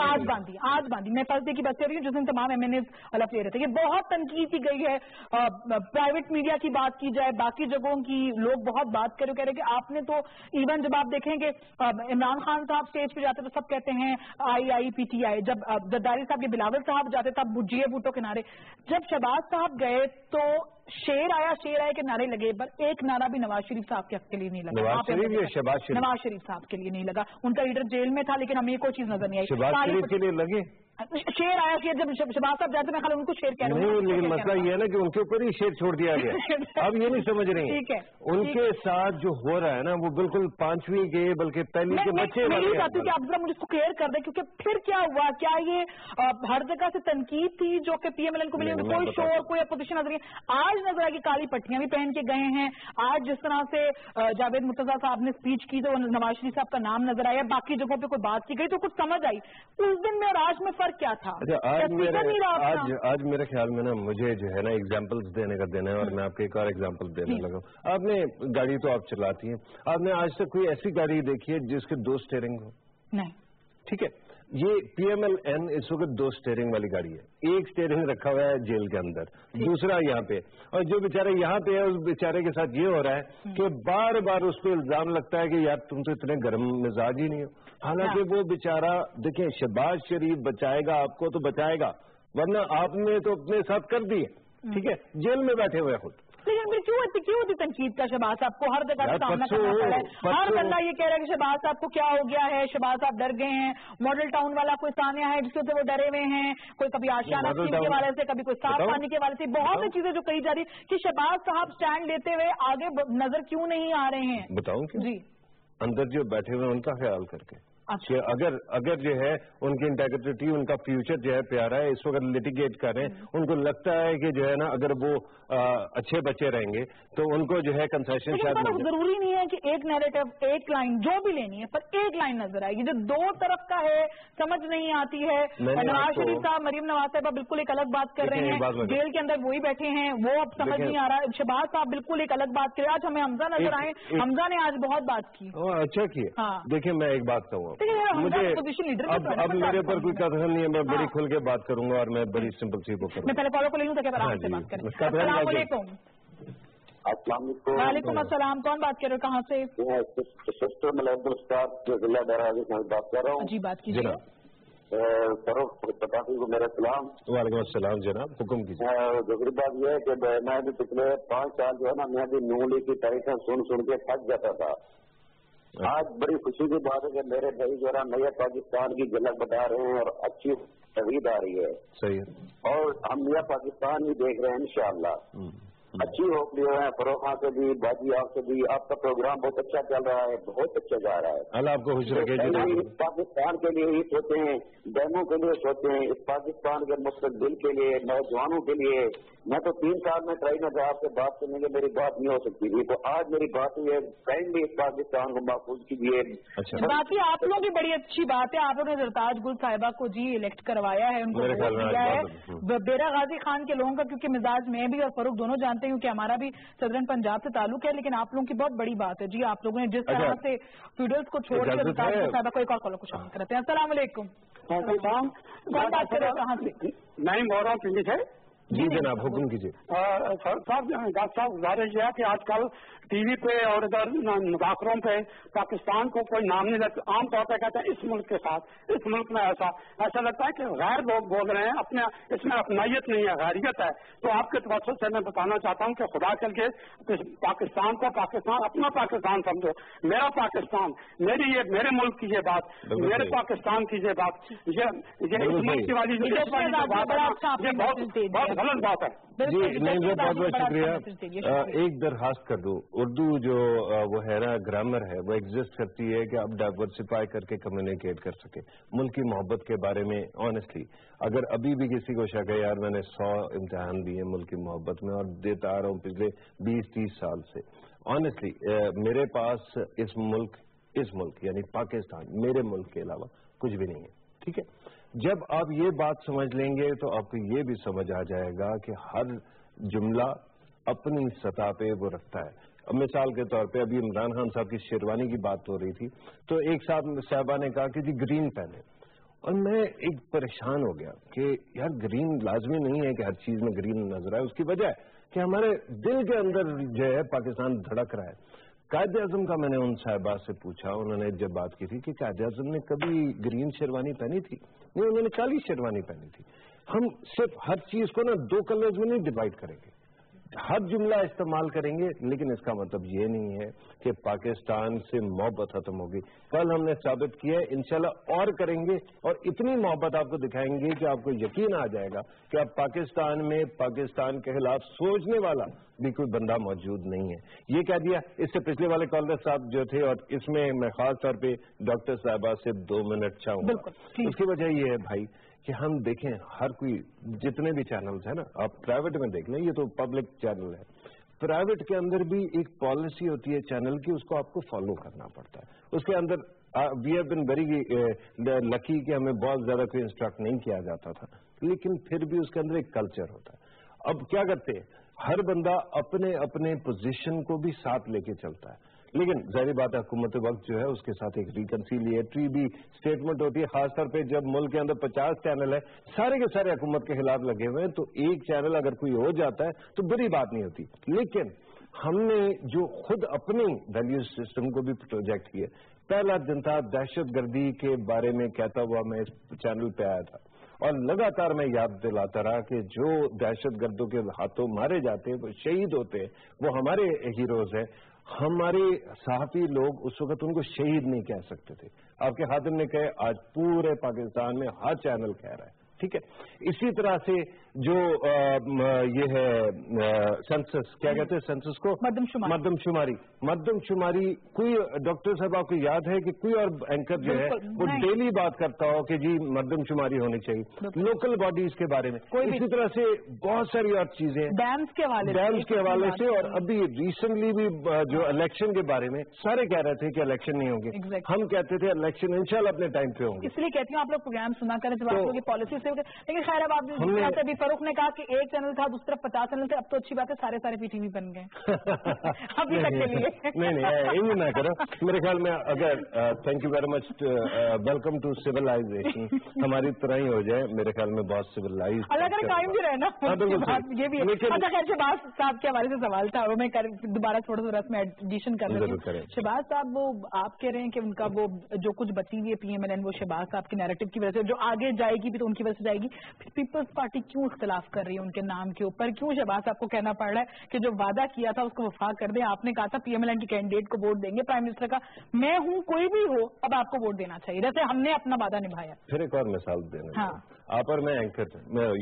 आज बांधी। मैं फर्स्ट डे की बात कर रही हूँ जिस दिन तमाम MNAs अलग ले रहे थे। ये बहुत तनकीद की गई है। प्राइवेट मीडिया की बात की जाए, बाकी जगहों की लोग बहुत बात कह रहे कि आपने तो इवन जब आप देखेंगे इमरान खान साहब स्टेज पे जाते तो सब कहते हैं IIPTI, जब जरदारी साहब के बिलावल साहब जाते तब बुझिए भुट्टो किनारे, जब शहबाज साहब गए तो शेर आया के नारे लगे, पर एक नारा भी नवाज शरीफ साहब के हक के लिए नहीं लगा। नवाज शरीफ साहब के लिए नहीं लगा, उनका लीडर जेल में था, लेकिन हमें ये कोई चीज नजर नहीं आई। शहबाज शरीफ के लिए लगे शेर आया कि जब शहबाज साहब जाते मैं खाली उनको शेर कह रहा हूँ। लेकिन मसला ये है ना कि उनके ऊपर ही शेर छोड़ दिया गया। अब ये नहीं समझ रही ठीक है, उनके साथ जो हो रहा है ना वो बिल्कुल 5वीं के बल्कि पहली के बच्चे मैं नहीं चाहती कि आप जरा मुझे इसको क्लियर कर दें, क्योंकि फिर क्या हुआ, क्या ये हर जगह से तनकीद थी जो कि PMLN को मिली, कोई शोर कोई अपोजिशन नजर नहीं। आज नजर आएगी काली पट्टियां भी पहन के गए हैं। आज जिस तरह से जावेद मुर्तजा साहब ने स्पीच की तो नवाज शरीफ साहब का नाम नजर आया, बाकी जगहों पे कोई बात की गई तो कुछ समझ आई। उस दिन में और आज में फर्क क्या था? आज मेरे ख्याल में ना मुझे जो है ना एग्जांपल्स देने का देना है, और मैं आपको एक और एग्जांपल देने लगा। आपने गाड़ी तो आप चलाती हैं, आपने आज तक कोई ऐसी गाड़ी देखी है जिसके 2 स्टीयरिंग हो? नहीं। ठीक है, ये PMLN इस वक्त 2 स्टीयरिंग वाली गाड़ी है। एक स्टीयरिंग रखा हुआ है जेल के अंदर, दूसरा यहाँ पे, और जो बेचारा यहाँ पे है उस बेचारे के साथ ये हो रहा है कि बार बार उस पर इल्जाम लगता है कि यार तुम तो इतने गर्म मिजाज ही नहीं हो। हालांकि वो बेचारा, देखिए शहबाज शरीफ बचाएगा आपको तो बचाएगा, वरना आपने तो अपने साथ कर दिए। ठीक है, जेल में बैठे हुए खुद। लेकिन फिर क्यों होती तनकीद का शहबाज साहब को हर जगह का सामना करना पड़ा है? हर बंदा ये कह रहा है कि शहबाज साहब को क्या हो गया है, शहबाज साहब डर गए हैं। मॉडल टाउन वाला कोई सानिया है जिससे वो डरे हुए हैं, कोई कभी आशियाना स्कीम के वाले से, कभी कोई साफ पानी के वाले से, बहुत सी चीजें जो कही जा रही है कि शहबाज साहब स्टैंड लेते हुए आगे नजर क्यों नहीं आ रहे हैं? बताऊं जी, अंदर जो बैठे हुए उनका ख्याल करके कि अगर जो है उनकी इंटेग्रिटी, उनका फ्यूचर जो है प्यारा है, इस वक्त लिटिगेट कर रहे हैं, उनको लगता है कि जो है ना अगर वो अच्छे बच्चे रहेंगे तो उनको जो है कंसेशन शायद मिल जाए। जरूरी नहीं है कि एक नैरेटिव, एक लाइन जो भी लेनी है, पर एक लाइन नजर आएगी जो 2 तरफ का है, समझ नहीं आती है। नवाज शरीफ साहब, मरीम नवाज साहिबा बिल्कुल एक अलग बात कर रहे हैं, जेल के अंदर वही बैठे हैं, वो अब समझ नहीं आ रहा है। शहबाज साहब बिल्कुल एक अलग बात कर, आज हमें हमजा नजर आए, हमजा ने आज बहुत बात की। अच्छा की। देखिए मैं एक बात कहूँगा, मुझे अब मेरे ऊपर कोई कदम नहीं है, मैं बड़ी खुल के बात करूंगा और मैं बड़ी सिंपल सी वो करूंगा। मैं पहले फॉलो को ले लूँ ताकि आराम से बात करें। अस्सलाम वालेकुम। वालेकुम अस्सलाम, कौन बात कर रहे हो, कहाँ से? बात कर रहा हूँ जी, बात कीजिए। को मेरा सलाम। वालेकुम अस्सलाम जनाब, हुक्म कीजिए। दूसरी बात यह है कि मैं भी पिछले 5 साल जो है ना, मैं भी नून लीग की तारीखें सुन के थक जाता था। आज बड़ी खुशी की बात है कि मेरे भाई जो है नया पाकिस्तान की झलक बता रहे हैं और अच्छी तस्वीर आ रही है। सही है, और हम नया पाकिस्तान भी देख रहे हैं इंशाअल्लाह। अच्छी होपली है, फरोख खां से भी, बाजी आप से भी, आपका प्रोग्राम बहुत अच्छा चल रहा है, बहुत अच्छा जा रहा है। अल्लाह आपको खुश रखे। इस पाकिस्तान के लिए ही सोचते हैं, बहनों के लिए सोचते हैं, इस पाकिस्तान के मुस्तकबिल के लिए, नौजवानों के लिए। मैं तो 3 साल में ट्राई में था आपसे बात करने के, मेरी बात नहीं हो सकती थी, तो आज मेरी बात हुई है, काइंडली इस पाकिस्तान को महफूज कीजिए। अच्छा, बाकी आप लोगों की बड़ी अच्छी बात है, आप लोगों ने जरताज गुल साहिबा को जी इलेक्ट करवाया है, उनको वोट दिया है। बेरा गाजी खान के लोगों का क्योंकि मिजाज में भी और फरूख दोनों जानते हैं क्योंकि हमारा भी सदरन पंजाब से ताल्लुक है, लेकिन आप लोगों की बहुत बड़ी बात है जी, आप लोगों ने जिस तरह से फ्यूडल्स को छोड़ के जरताज गुल साहिबा को एक और कॉल को शामिल करते हैं। अस्सलाम वालेकुम। कौन बात कर रहे हो, कहाँ से? मैं बोल रहा हूँ पिंडी से। जी जनाब, हुक्म कीजिए। साहब, डॉक्टर साहब गुजारिश यह है कि आजकल टीवी पे और इधर मुज़ाकरों पे पाकिस्तान को कोई नाम नहीं लगता, आमतौर पर कहते हैं इस मुल्क के साथ, इस मुल्क में ऐसा लगता है कि गैर लोग बोल रहे हैं, अपने इसमें अपनाइयत नहीं है, गैरियत है। तो आपके तवज्जुह से मैं बताना चाहता हूँ कि खुदा करके पाकिस्तान को पाकिस्तान अपना पाकिस्तान समझो, मेरा पाकिस्तान, मेरे मुल्क की ये बात, मेरे पाकिस्तान की ये बात, ये इस मुल्क की वाली बात ये बहुत गलत बात है। जी नहीं, बहुत बहुत शुक्रिया। एक दरखास्त कर दूं, उर्दू जो वो है ना ग्रामर है वो एग्जिस्ट करती है कि आप डाइवर्सिफाई करके कम्युनिकेट कर सके मुल्क की मोहब्बत के बारे में। ऑनेस्टली अगर अभी भी किसी को शक है यार मैंने 100 इम्तिहान दिए मुल्क की मोहब्बत में और देता आ रहा हूँ पिछले 20-30 साल से, ऑनेस्टली मेरे पास इस मुल्क यानी पाकिस्तान, मेरे मुल्क के अलावा कुछ भी नहीं है। ठीक है, جب آپ یہ بات سمجھ لیں گے تو آپ کو یہ بھی سمجھ آ جائے گا کہ ہر جملہ اپنی سطح پہ وہ رکھتا ہے. اب مثال کے طور پہ ابھی عمران خان صاحب کی شیروانی کی بات ہو رہی تھی تو ایک صاحبہ نے کہا کہ جی گرین پہنے, اور میں ایک پریشان ہو گیا کہ یار گرین لازمی نہیں ہے کہ ہر چیز میں گرین نظر آئے. اس کی وجہ ہے کہ ہمارے دل کے اندر جو ہے پاکستان دھڑک رہا ہے. قائد اعظم کا میں نے ان صاحبات سے پوچھا, انہوں نے جب بات کی تھی کہ قائد اعظم نے کبھی گرین شیروانی پہنی تھی؟ نہیں, انہوں نے کالی شیروانی پہنی تھی. ہم صرف ہر چیز کو نا دو کلرز میں نہیں ڈیوائڈ کریں گے, ہر جملہ استعمال کریں گے, لیکن اس کا مطلب یہ نہیں ہے کہ پاکستان سے محبت ختم ہوگی. کل ہم نے ثابت کیا ہے, انشاءاللہ اور کریں گے, اور اتنی محبت آپ کو دکھائیں گے کہ آپ کو یقین آ جائے گا کہ اب پاکستان میں پاکستان کے خلاف سوچنے والا بھی کوئی بندہ موجود نہیں ہے. یہ کہہ دیا. اس سے پچھلے والے کالر صاحب جو تھے, اور اس میں میں خاص طور پہ ڈاکٹر صاحبہ سے 2 منٹ چاہوں گا. اس کی وجہ یہ ہے بھائی کہ ہم دیکھیں ہر کوئی جتنے بھی چینلز ہیں نا, آپ پرائیویٹ میں دیکھ لیں, یہ تو پبلک چینل ہے, پرائیویٹ کے اندر بھی ایک پالیسی ہوتی ہے چینل کی, اس کو آپ کو فالو کرنا پڑتا ہے. اس کے اندر we have been very lucky کہ ہمیں بہت زیادہ کوئی انسٹرکٹ نہیں کیا جاتا تھا, لیکن پھر بھی اس کے اندر ایک کلچر ہوتا ہے. اب کیا کرتے ہیں, ہر بندہ اپنے اپنے پوزیشن کو بھی ساتھ لے کے چلتا ہے, لیکن ظاہری بات ہے حکومت وقت جو ہے اس کے ساتھ ایک ریکنسیلیٹری بھی اسٹیٹمنٹ ہوتی ہے, خاص طور پہ جب ملک کے اندر 50 چینل ہے, سارے کے سارے حکومت کے خلاف لگے ہوئے ہیں, تو ایک چینل اگر کوئی ہو جاتا ہے تو بری بات نہیں ہوتی. لیکن ہم نے جو خود اپنی ویلیو سسٹم کو بھی پروجیکٹ کیا, پہلا دن تھا دہشت گردی کے بارے میں کہتا ہوا میں اس چینل پہ آیا تھا, اور لگاتار میں یاد دلاتا رہا کہ جو دہشت گردوں کے ہاتھوں مارے جاتے ہیں, وہ شہید ہوتے ہیں, وہ ہمارے ہیروز ہیں. ہمارے صحافی لوگ اس وقت ان کو شہید نہیں کہہ سکتے تھے. آپ کے خادم نے کہے, آج پورے پاکستان میں ہر چینل کہہ رہا ہے. ٹھیک ہے. اسی طرح سے جو یہ ہے سینسس, کیا کہتے ہیں سینسس کو, مردم شماری. کوئی ڈاکٹر صاحب آپ کو یاد ہے کہ کوئی اور اینکر جو ہے وہ ڈیلی بات کرتا ہو کہ جی مردم شماری ہونی چاہیے لوکل باڈیز کے بارے میں. اسی طرح سے بہت ساری اور چیزیں ڈیمز کے حوالے سے, اور ابھی ریسنٹلی بھی جو الیکشن کے بارے میں سارے کہہ رہے تھے کہ الیکشن نہیں ہوں گے, ہم کہتے تھے الیکشن انشاءاللہ اپنے ٹائم پہ ہوں گے. اس لیے کہتی ہوں آپ لوگ پروگرام سنا کریں جب آپ لوگ کی پالیسی سے, لیکن خیر اب آپ ابھی فاروق نے کہا کہ ایک چینل تھا, دوسرا 50 چینل تھے, اب تو اچھی بات ہے سارے پی ٹی وی بن گئے ابھی تک کے لیے. نہیں نہ کرو. میرے خیال میں اگر thank you very much, welcome to civilization, ہماری طرح ہی ہو جائے, میرے خیال میں بہت سیولائز. اللہ کرے قائم بھی رہنا. یہ بھی اچھا. خیر شہباز صاحب کے حوالے سے سوال تھا, وہ میں دوبارہ تھوڑا سا رس میں ایڈیشن کر رہی ہوں. شہباز صاحب وہ آپ کہہ رہے ہیں کہ ان کا وہ جو کچھ بچی ہوئی ہے پی ایم ایل این, وہ شہباز صاحب کی نیریٹو کی وجہ سے جو آگے جائے گی بھی تو ان کی وجہ سے جائے گی. پیپلز پارٹی کیوں اختلاف کر رہی ہے ان کے نام کے اوپر؟ کیوں شہباز صاحب کو کہنا پڑ رہا ہے کہ جو وعدہ کیا تھا اس کو وفا کر دیں؟ آپ نے کہا تھا پی ایم ایل این کی کینڈیڈیٹ کو ووٹ دیں گے, پرائم منسٹر کا میں ہوں, کوئی بھی ہو, اب آپ کو ووٹ دینا چاہیے. جیسے ہم نے اپنا وعدہ نبھایا. پھر ایک اور مثال دینا, آپ اور میں اینکر,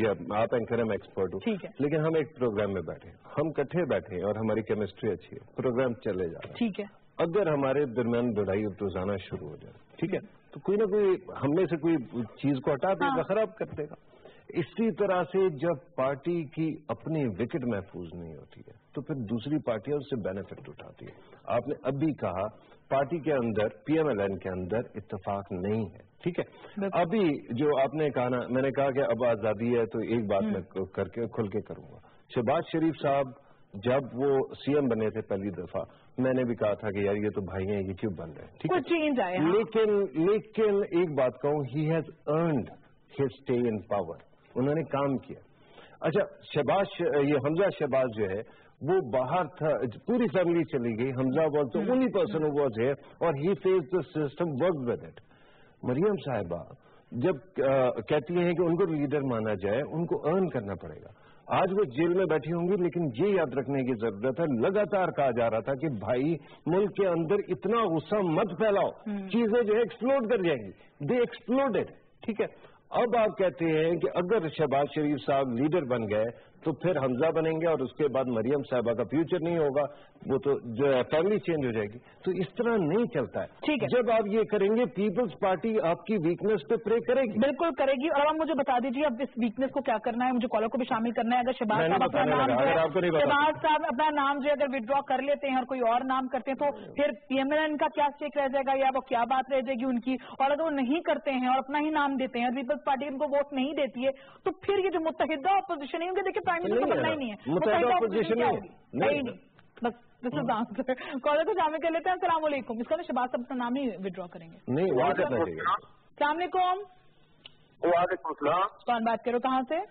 آپ اینکر ہیں, میں ایکسپرٹ ہوں, لیکن ہم ایک پروگرام میں بیٹھے, ہم کٹھے بیٹھے اور ہماری کیمسٹری اچھی ہے, پروگرام چلے جا رہا ہے. ٹھیک ہے. اگر ہمارے درمیان لڑائی روزانہ شروع ہو جائے, ٹھیک ہے, تو کوئی نہ کوئی ہم میں سے کوئی چیز کو ہٹا دے گا, خراب کر دے گا. اسی طرح سے جب پارٹی کی اپنی وکٹ محفوظ نہیں ہوتی ہے تو پھر دوسری پارٹیاں اس سے بینیفٹ اٹھاتی ہے. آپ نے ابھی کہا پارٹی کے اندر, پی ایم ایل این کے اندر اتفاق نہیں ہے, ٹھیک ہے. ابھی جو آپ نے کہا نا, میں نے کہا کہ اب آزادی ہے تو ایک بات میں کھل کے کروں گا. شہباز شریف صاحب جب وہ سی ایم بنے تھے پہلی دفعہ, میں نے بھی کہا تھا کہ یار یہ تو بھائی ہیں, یہ کیوں بن رہے ہیں, ٹھیک ہے. لیکن ایک بات کہوں, he has earned his stay in power. انہوں نے کام کیا. اچھا, شہباز, یہ حمزہ شہباز جو ہے وہ باہر تھا, پوری فیملی چلی گئی. Hamza was the only person who was here, اور he face the system work with it. Maryam صاحبہ جب کہتی ہیں کہ ان کو لیڈر مانا جائے, ان کو ارن کرنا پڑے گا. آج وہ جیل میں بیٹھی ہوں گی, لیکن یہ یاد رکھنے کی ضرورت ہے, لگاتار کہا جا رہا تھا کہ بھائی ملک کے اندر اتنا غصہ مت پھیلاؤ, چیزیں جو ہے ایکسپلوڈ کر جائیں گی. دے ایکسپلوڈیڈ, ٹھیک ہے. اب آپ کہتے ہیں کہ اگر شہباز شریف صاحب لیڈر بن گئے तो फिर हमजा बनेंगे और उसके बाद मरियम साहिबा का फ्यूचर नहीं होगा, वो तो जो है फैमिली चेंज हो जाएगी। तो इस तरह नहीं चलता है। ठीक है, जब आप ये करेंगे पीपल्स पार्टी आपकी वीकनेस पे प्रे करेगी। बिल्कुल करेगी। और आप मुझे बता दीजिए अब इस वीकनेस को क्या करना है, मुझे कॉलर को भी शामिल करना है। अगर शहबाज साहब अपना नाम शहबाज साहब अपना नाम जो अगर विड्रॉ कर लेते हैं और कोई और नाम करते हैं तो फिर PMLN का क्या स्टेक रह जाएगा, या वो क्या बात रह जाएगी उनकी। और अगर वो नहीं करते हैं और अपना ही नाम देते हैं, पीपल्स पार्टी उनको वोट नहीं देती है, तो फिर ये जो मुत्तहिदा अपोजिशन है, देखिए प्राइम मिनिस्टर बनना ही नहीं है, मुत्तहिदा अपोजिशन नहीं, बस दिस इज आंसर। कॉलर को शामिल कर लेते हैं। अस्सलाम वालेकुम। इसका तो शहबाज साहब अपना नाम ही विड्रॉ करेंगे। नहीं, वहाँ करना चाहिए। अस्सलाम वालेकुम। वालेकुम सलाम। कौन बात करो, कहाँ से?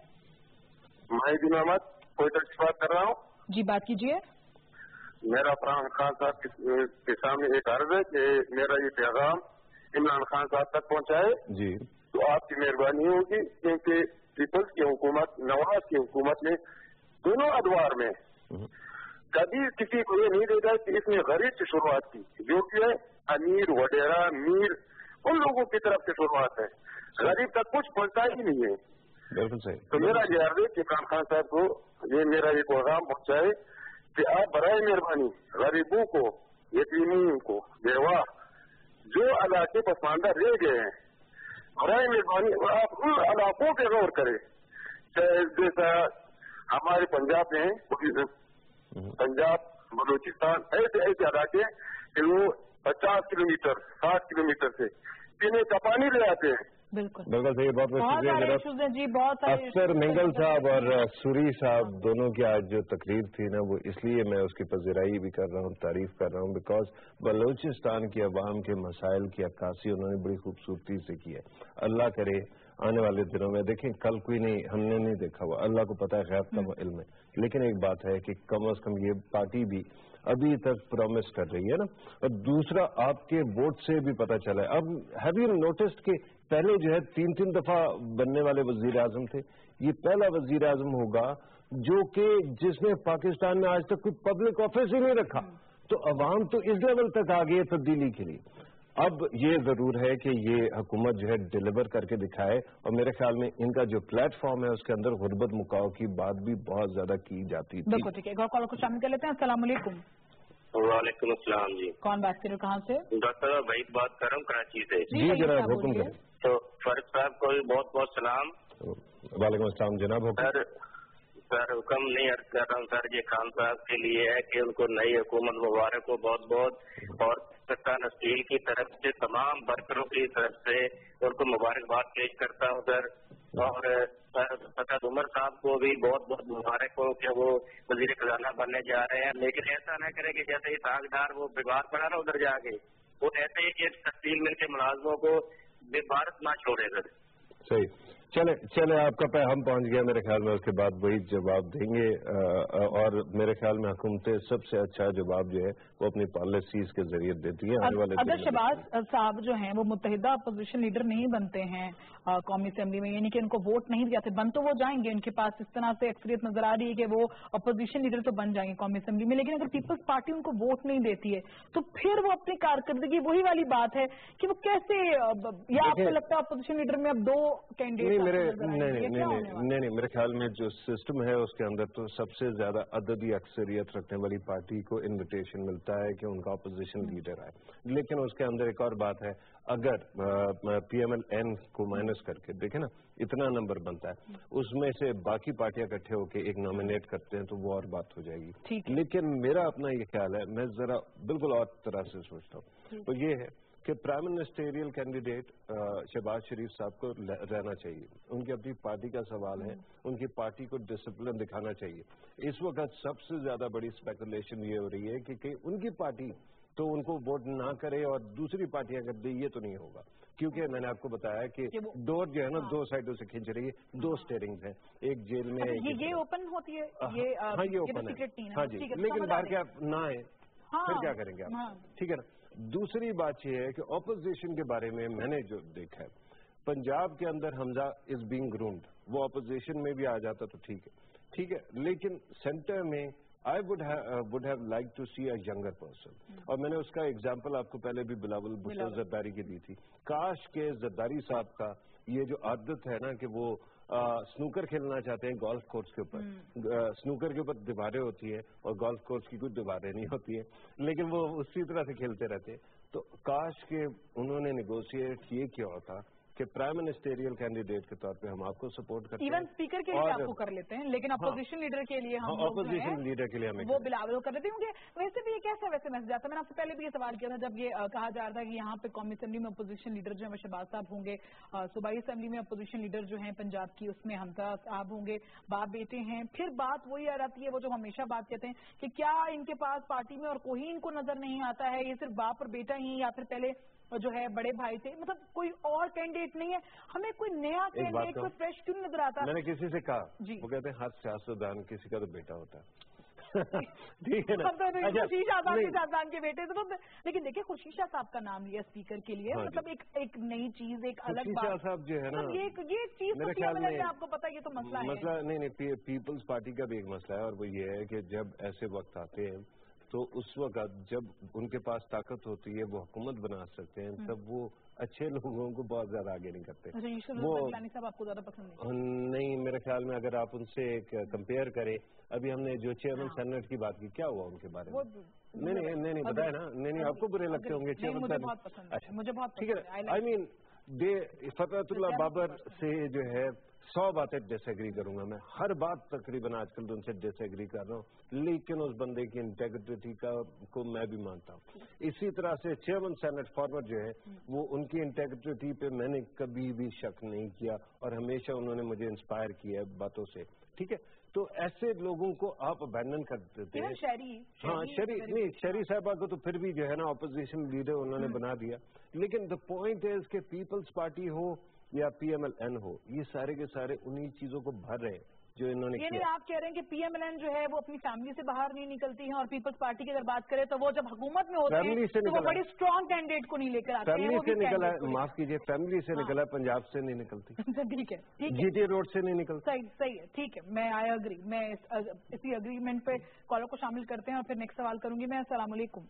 माहिदीन अहमद कोयटा से बात कर रहा हूँ। जी बात कीजिए। मेरा फरहान खान साहब के सामने एक अर्ज है कि मेरा ये पैगाम इमरान खान साहब तक पहुँचाए जी, तो आपकी मेहरबानी होगी, क्योंकि पीपल्स की हुकूमत, नवाज की हुकूमत ने दोनों अदवार में कभी किसी को ये नहीं देखा कि इसने गरीब से शुरुआत की, जो कि है अमीर वडेरा मीर उन लोगों की तरफ से शुरुआत है, गरीब तक कुछ पहुंचता ही नहीं है। बिल्कुल सही। तो मेरा ये अर्ज है कि इमरान खान साहब को ये मेरा ये पैगाम पहुंचाए कि आप बराए मेहरबानी गरीबों को, यतीमों को, बेवा जो इलाके पसमानदा रह गए हैं, बराए मेहरबानी आप उन इलाकों पे गौर करें। जैसा हमारे पंजाब में है, पंजाब बलूचिस्तान ऐसे ऐसे इलाके कि वो 50 किलोमीटर 60 किलोमीटर से पीने का पानी ले आते हैं। बिल्कुल बिल्कुल सही। बहुत जी, बहुत सारे अफसर मिंगल साहब और सूरी साहब दोनों की आज जो तकरीर थी ना, वो इसलिए मैं उसकी पज़िराई भी कर रहा हूँ, तारीफ कर रहा हूँ, बिकॉज बलूचिस्तान की अवाम के मसाइल की अक्कासी उन्होंने बड़ी खूबसूरती से की है। अल्लाह करे आने वाले दिनों में देखें, कल कोई नहीं, हमने नहीं देखा हुआ, अल्लाह को पता है, गैब का इल्म है, लेकिन एक बात है कि कम अज कम ये पार्टी भी अभी तक प्रॉमिस कर रही है ना। और दूसरा, आपके वोट से भी पता चला है। अब हैव यू नोटिस्ड कि पहले जो है 3-3 दफा बनने वाले वजीर आजम थे, ये पहला वजीर आजम होगा जो कि जिसने पाकिस्तान में आज तक कोई पब्लिक ऑफिस ही नहीं रखा। तो अवाम तो इस लेवल तक आ गई है तब्दीली के लिए। अब ये जरूर है कि ये हुकूमत जो है डिलीवर करके दिखाए, और मेरे ख्याल में इनका जो प्लेटफॉर्म है उसके अंदर गुर्बत मुकाओ की बात भी बहुत ज्यादा की जाती थी। बिल्कुल ठीक है, एक और कॉल को शामिल कर लेते हैं। अस्सलाम वालेकुम। वालेकुम अस्सलाम जी। कौन बात कर रहे हो, कहाँ से? डॉक्टर भाई बात कर रहा हूँ कराची से। जी जनाब, हुक्म करें। तो फर्क साहब को भी बहुत बहुत सलाम। वालेकुम अस्सलाम जनाब। सर हुक्म नहीं अर्ज कर रहा हूँ सर, ये खान साहब के लिए है कि उनको नई हुकूमत मुबारक को बहुत बहुत, और सत्तान स्टील की तरफ से तमाम वर्करों की तरफ से उनको मुबारकबाद पेश करता हूँ सर। और सर उमर साहब को भी बहुत बहुत मुबारक हो कि वो वजीर खजाना बनने जा रहे हैं, लेकिन ऐसा न करें कि जैसे ही सागदार वो बीमार पड़ा ना उधर जाके, वो ऐसे ही कि स्टील मिल के मुलाजमों को बेभारत ना छोड़े सर। सही, चले चले, आपका पैगाम पहुंच गया मेरे ख्याल में। उसके बाद वही जवाब देंगे, और मेरे ख्याल में हुकूमतें सबसे अच्छा जवाब जो है वो अपनी पॉलिसीज के जरिए देती है। आने वाले अगर शहबाज साहब जो हैं वो मुत्तहिदा अपोजिशन लीडर नहीं बनते हैं कौमी असेंबली में, यानी कि उनको वोट नहीं दिया थे, बन तो वो जाएंगे, उनके पास इस तरह से अक्सरियत नजर आ रही है कि वो अपोजिशन लीडर तो बन जाएंगे कौमी असेंबली में, लेकिन अगर पीपल्स पार्टी उनको वोट नहीं देती है तो फिर वो अपनी कारकर्दगी, वही वाली बात है कि वो कैसे, या आपको लगता है अपोजिशन लीडर में अब 2 कैंडिडेट? नहीं, मेरे ख्याल में जो सिस्टम है उसके अंदर तो सबसे ज्यादा अददी अक्सरियत रखने वाली पार्टी को इन्विटेशन मिलता है कि उनका अपोजिशन लीडर आए। लेकिन उसके अंदर एक और बात है, अगर PMLN को माइनस करके देखें ना, इतना नंबर बनता है, उसमें से बाकी पार्टियां इकट्ठे होकर एक नॉमिनेट करते हैं तो वो और बात हो जाएगी। लेकिन मेरा अपना ये ख्याल है, मैं जरा बिल्कुल और तरह से सोचता हूँ, तो ये है कि prime ministerial candidate Shahbaz Sharif साहब को रहना चाहिए। उनकी अपनी पार्टी का सवाल है, उनकी पार्टी को डिसिप्लिन दिखाना चाहिए। इस वक्त सबसे ज्यादा बड़ी स्पेकुलेशन ये हो रही है कि उनकी पार्टी तो उनको वोट ना करे और दूसरी पार्टियां कर दे, ये तो नहीं होगा, क्योंकि मैंने आपको बताया कि डोर जो है ना 2 साइडों से खींच रही है, 2 स्टेयरिंग है, एक जेल में ये ओपन होती है, ये ओपन है, हाँ जी, लेकिन बाहर के आप ना आए फिर क्या करेंगे आप, ठीक है ना। दूसरी बात यह है कि ऑपोजिशन के बारे में मैंने जो देखा है, पंजाब के अंदर हमजा इज बीइंग ग्रूम्ड, वो ऑपोजिशन में भी आ जाता तो ठीक है, लेकिन सेंटर में I would have like to see a younger person, और मैंने उसका एग्जांपल आपको पहले भी बिलावल भुट्टो जरदारी की दी थी। काश के जरदारी साहब का ये जो आदत है ना कि वो स्नूकर खेलना चाहते हैं गोल्फ कोर्स के ऊपर, स्नूकर के ऊपर दीवारें होती है और गोल्फ कोर्स की कुछ दीवारें नहीं होती है, लेकिन वो उसी तरह से खेलते रहते हैं। तो काश के उन्होंने नेगोशिएट ये किया होता कि प्राइम मिनिस्टेरियल कैंडिडेट के तौर पे हम आपको सपोर्ट करते हैं, इवन स्पीकर के लिए आपको कर लेते हैं, लेकिन अपोजिशन लीडर के लिए हम अपोजिशन लीडर के लिए हमें वो बिलावल कर लेते हैं, क्योंकि वैसे भी ये कैसा वैसे मैसेज आता है। मैंने आपसे पहले भी ये सवाल किया था जब ये कहा जा रहा था कि यहाँ पे कौमी असेंबली में अपोजिशन लीडर जो है शहबाज साहब होंगे, सूबाई असेंबली में अपोजिशन लीडर जो है पंजाब की उसमें हमजा साहब होंगे, बाप बेटे हैं। फिर बात वही आ जाती है वो जो हमेशा बात कहते हैं कि क्या इनके पास पार्टी में और कोई इनको नजर नहीं आता है, ये सिर्फ बाप और बेटा ही, या फिर पहले जो है बड़े भाई थे, मतलब कोई और कैंडिडेट नहीं है, हमें कोई नया कैंडिडेट कोई फ्रेश क्यों नजर आता? मैंने किसी से कहा, वो कहते हैं हर सियासतदान किसी का तो बेटा होता है। ठीक है ना? खुर्शीद आजाद के सियासतदान के बेटे तो, लेकिन देखिए खुर्शीद शाह साहब का नाम लिया स्पीकर के लिए, मतलब एक नई चीज, एक अलग बात साहब जो है ना, ये चीज मेरे ख्याल में आपको पता है ये तो मसला है। मसला नहीं, पीपल्स पार्टी का भी एक मसला है, और वो ये है कि जब ऐसे वक्त आते हैं तो उस वक्त जब उनके पास ताकत होती है वो हुकूमत बना सकते हैं, तब वो अच्छे लोगों को बहुत ज्यादा आगे नहीं करते। वो साहब आपको ज्यादा पसंद नहीं, मेरे ख्याल में अगर आप उनसे कंपेयर करें, अभी हमने जो चेयरमैन सेनेट की बात की, क्या हुआ उनके बारे में? नहीं बताया ना, नहीं आपको बुरे लगते होंगे चेयरमैन सेनेट। अच्छा मुझे बहुत ठीक है, आई मीन फतहुल्लाह बाबर से जो है 100 बातें डिसएग्री करूंगा मैं, हर बात तकरीबन आजकल तो उनसे डिसएग्री कर रहा हूँ, लेकिन उस बंदे की इंटेग्रिटी को मैं भी मानता हूँ। इसी तरह से चेयरमैन सेनेट फॉरवर्ड जो है वो उनकी इंटेग्रिटी पे मैंने कभी भी शक नहीं किया, और हमेशा उन्होंने मुझे इंस्पायर किया है बातों से। ठीक है, तो ऐसे लोगों को आप अबैंडन कर देते हैं। शरी साहबा को तो फिर भी जो है ना अपोजिशन लीडर उन्होंने बना दिया, लेकिन द पॉइंट इज कि पीपल्स पार्टी हो या PMLN हो, ये सारे के सारे उन्हीं चीजों को भर रहे हैं जो इन्होंने किया। आप कह रहे हैं कि PMLN जो है वो अपनी फैमिली से बाहर नहीं निकलती है, और पीपल्स पार्टी की अगर बात करें तो वो जब हुकूमत में होते हैं तो वो बड़ी स्ट्रॉन्ग कैंडिडेट को नहीं लेकर आते हैं। फैमिली से निकला है, माफ कीजिए, फैमिली से निकला, पंजाब से नहीं निकलती। ठीक है, GT रोड से नहीं निकलती। सही है, ठीक है, मैं आई अग्री, मैं इसी अग्रीमेंट पे कॉलर को शामिल करते हैं और फिर नेक्स्ट सवाल करूंगी मैं। अस्सलाम वालेकुम।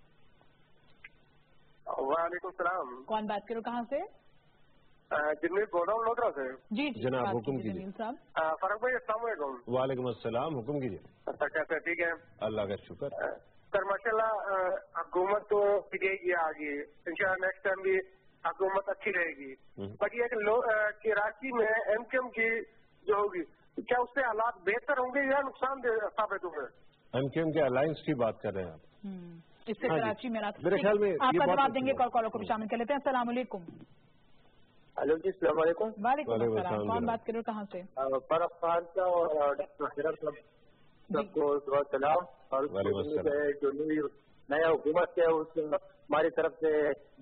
वालेकुम सलाम। कौन बात करो, कहाँ से? जिनमें बोल रहा हूँ लोधरा से। जी जनाब हुक्म कीजिए। फरक भाई अस्सलाम वालेकुम। वालेकुम अस्सलाम, हुक्म कीजिए। सर कैसे, ठीक है? अल्लाह का शुक्र। सर माशाल्लाह हुकूमत तो टिकेगी आगे, इंशाल्लाह नेक्स्ट टाइम भी हुकूमत अच्छी रहेगी, बट ये कराची में MKM की जो होगी, क्या उससे हालात बेहतर होंगे या नुकसान साबित होंगे? MKM के अलायंस की बात कर रहे हैं आप? इससे कराची में मेरे ख्याल में आपका जवाब देंगे, कॉलर को भी शामिल कर लेते हैं। अस्सलाम वालेकुम। हेलो जी, अस्सलाम वालेकुम। वालेकुम अस्सलाम। कौन बात कर रहे हो, कहाँ से? फरक खान का और सबको सलाम, और जो नया हुकूमत है उस हमारी तरफ से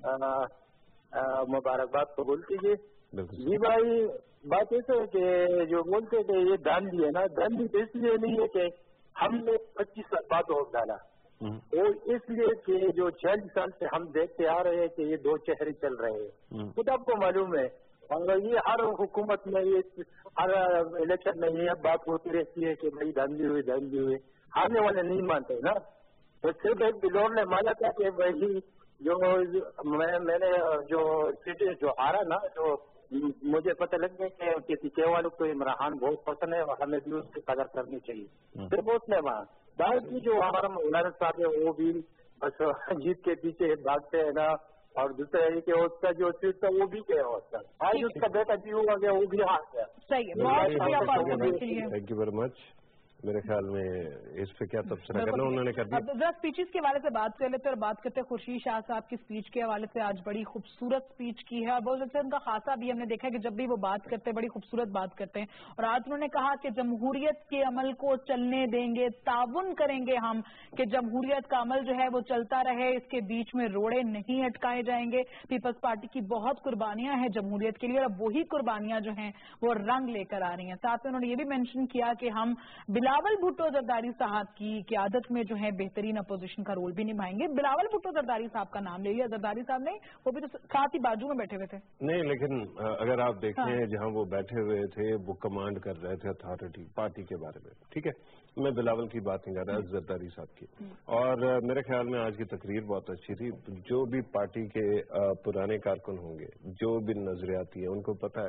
मुबारकबाद कबूल कीजिए। जी भाई, बात ये है कि जो बोलते हैं कि ये दांडी है ना, दांडी तो इसलिए नहीं है कि हमने 25 साल बाद वोट डाला, और इसलिए कि जो 40 साल से हम देखते आ रहे हैं कि ये दो चेहरे चल रहे हैं, खुद आपको मालूम है, और ये हर हुकूमत में, ये हर इलेक्शन में ये बात होती रहती है कि भाई दांडी हुई, हारने वाले नहीं मानते ना। तो सिर्फ एक बिलोर ने माना था कि वही जो मैंने जो सीटें जो हारा ना, जो मुझे पता लग गया कि किसी के वालों को इमरान खान बहुत पसंद है और हमें भी उसकी कदर करनी चाहिए, सिर्फ उसने वहाँ। बाकी जो हमारा मौलाना साहब है वो भी बस जीत के पीछे भागते हैं ना, और दूसरे कि उसका जो सीट था वो भी गया, उसका आज उसका बेटा भी हुआ गया, वो भी हार गया। सही है, बहुत शुक्रिया कॉल करने के लिए। Thank you very much. मेरे ख्याल में इस पे क्या तबसरा करना उन्होंने कर दिया। जरा स्पीचेस के हवाले से बात कर लेते हैं, और बात करते हैं खुर्शीद शाह साहब की स्पीच के हवाले से। आज बड़ी खूबसूरत स्पीच की है, और बहुत अच्छा उनका खासा भी हमने देखा है कि जब भी वो बात करते हैं बड़ी खूबसूरत बात करते हैं। और आज उन्होंने कहा कि जमहूरियत के अमल को चलने देंगे, ताउन करेंगे हम कि जमहूरियत का अमल जो है वो चलता रहे, इसके बीच में रोड़े नहीं अटकाए जाएंगे। पीपल्स पार्टी की बहुत कुर्बानियां हैं जमहूरियत के लिए, और वही कुर्बानियां जो हैं वो रंग लेकर आ रही हैं। साथ में उन्होंने ये भी मेंशन किया कि हम बिलावल भुट्टो जरदारी साहब की क़यादत में जो है बेहतरीन अपोजिशन का रोल भी निभाएंगे। बिलावल भुट्टो जरदारी साहब का नाम ले लिया, जरदारी साहब ने, वो भी तो साथ ही बाजू में बैठे हुए थे। नहीं, लेकिन अगर आप देखें जहां वो बैठे हुए थे वो कमांड कर रहे थे अथॉरिटी पार्टी के बारे में। ठीक है, मैं बिलावल की बात नहीं कर रहा, जरदारी साहब की। और मेरे ख्याल में आज की तकरीर बहुत अच्छी थी। जो भी पार्टी के पुराने कारकुन होंगे, जो भी नजरियाती है, उनको पता है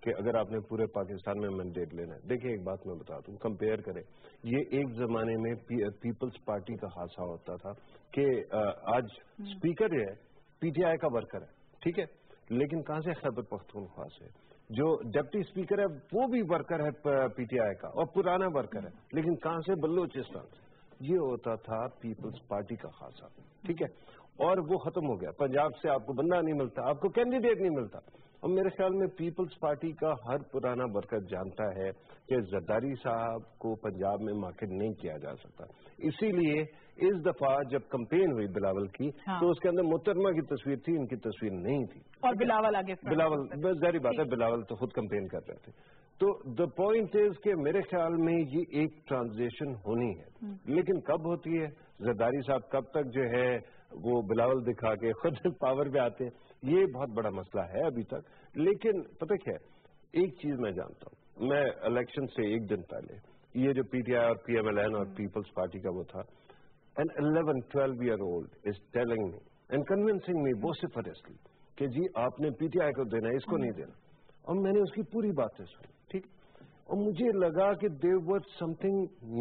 کہ اگر آپ نے پورے پاکستان میں مینڈیٹ لینا ہے. دیکھیں ایک بات میں بتا دوں, کمپیئر کریں. یہ ایک زمانے میں پیپلز پارٹی کا حادثہ ہوتا تھا کہ آج اسپیکر جو ہے پی ٹی آئی کا ورکر ہے, ٹھیک ہے, لیکن کہاں سے خیبر پختونخوا سے. جو ڈپٹی اسپیکر ہے وہ بھی ورکر ہے پی ٹی آئی کا اور پرانا ورکر ہے, لیکن کہاں سے, بلوچستان سے. یہ ہوتا تھا پیپلز پارٹی کا حادثہ, ٹھیک ہے, اور وہ ختم ہو گیا. پنجاب سے آپ کو بندہ نہیں ملتا, آپ کو کینڈیڈیٹ نہیں ملتا. اور میرے خیال میں پیپلز پارٹی کا ہر پرانا ورکر جانتا ہے کہ زرداری صاحب کو پنجاب میں مارکیٹ نہیں کیا جا سکتا. اسی لیے اس دفعہ جب کمپین ہوئی بلاول کی تو اس کے اندر محترمہ کی تصویر تھی, ان کی تصویر نہیں تھی. اور بلاول آگے, بلاول ظاہری بات ہے, بلاول تو خود کمپین کر رہے تھے. تو دا پوائنٹ از کہ میرے خیال میں یہ ایک ٹرانزیشن ہونی ہے, لیکن کب ہوتی ہے, زرداری صاحب کب تک جو ہے وہ بلاول دکھا کے خود پاور پہ آتے ہیں, یہ بہت بڑا مسئلہ ہے ابھی تک. لیکن پتہ کیا ہے, ایک چیز میں جانتا ہوں, میں الیکشن سے ایک دن پہلے یہ جو پی ٹی آئی اور پی ایم ایل این اور پیپلز پارٹی کا وہ تھا, an 11-12 year old is telling me and convincing me vociferously کہ جی آپ نے پی ٹی آئی کو دینا ہے, اس کو نہیں دینا. اور میں نے اس کی پوری باتیں سنی, ٹھیک, اور مجھے لگا کہ there was something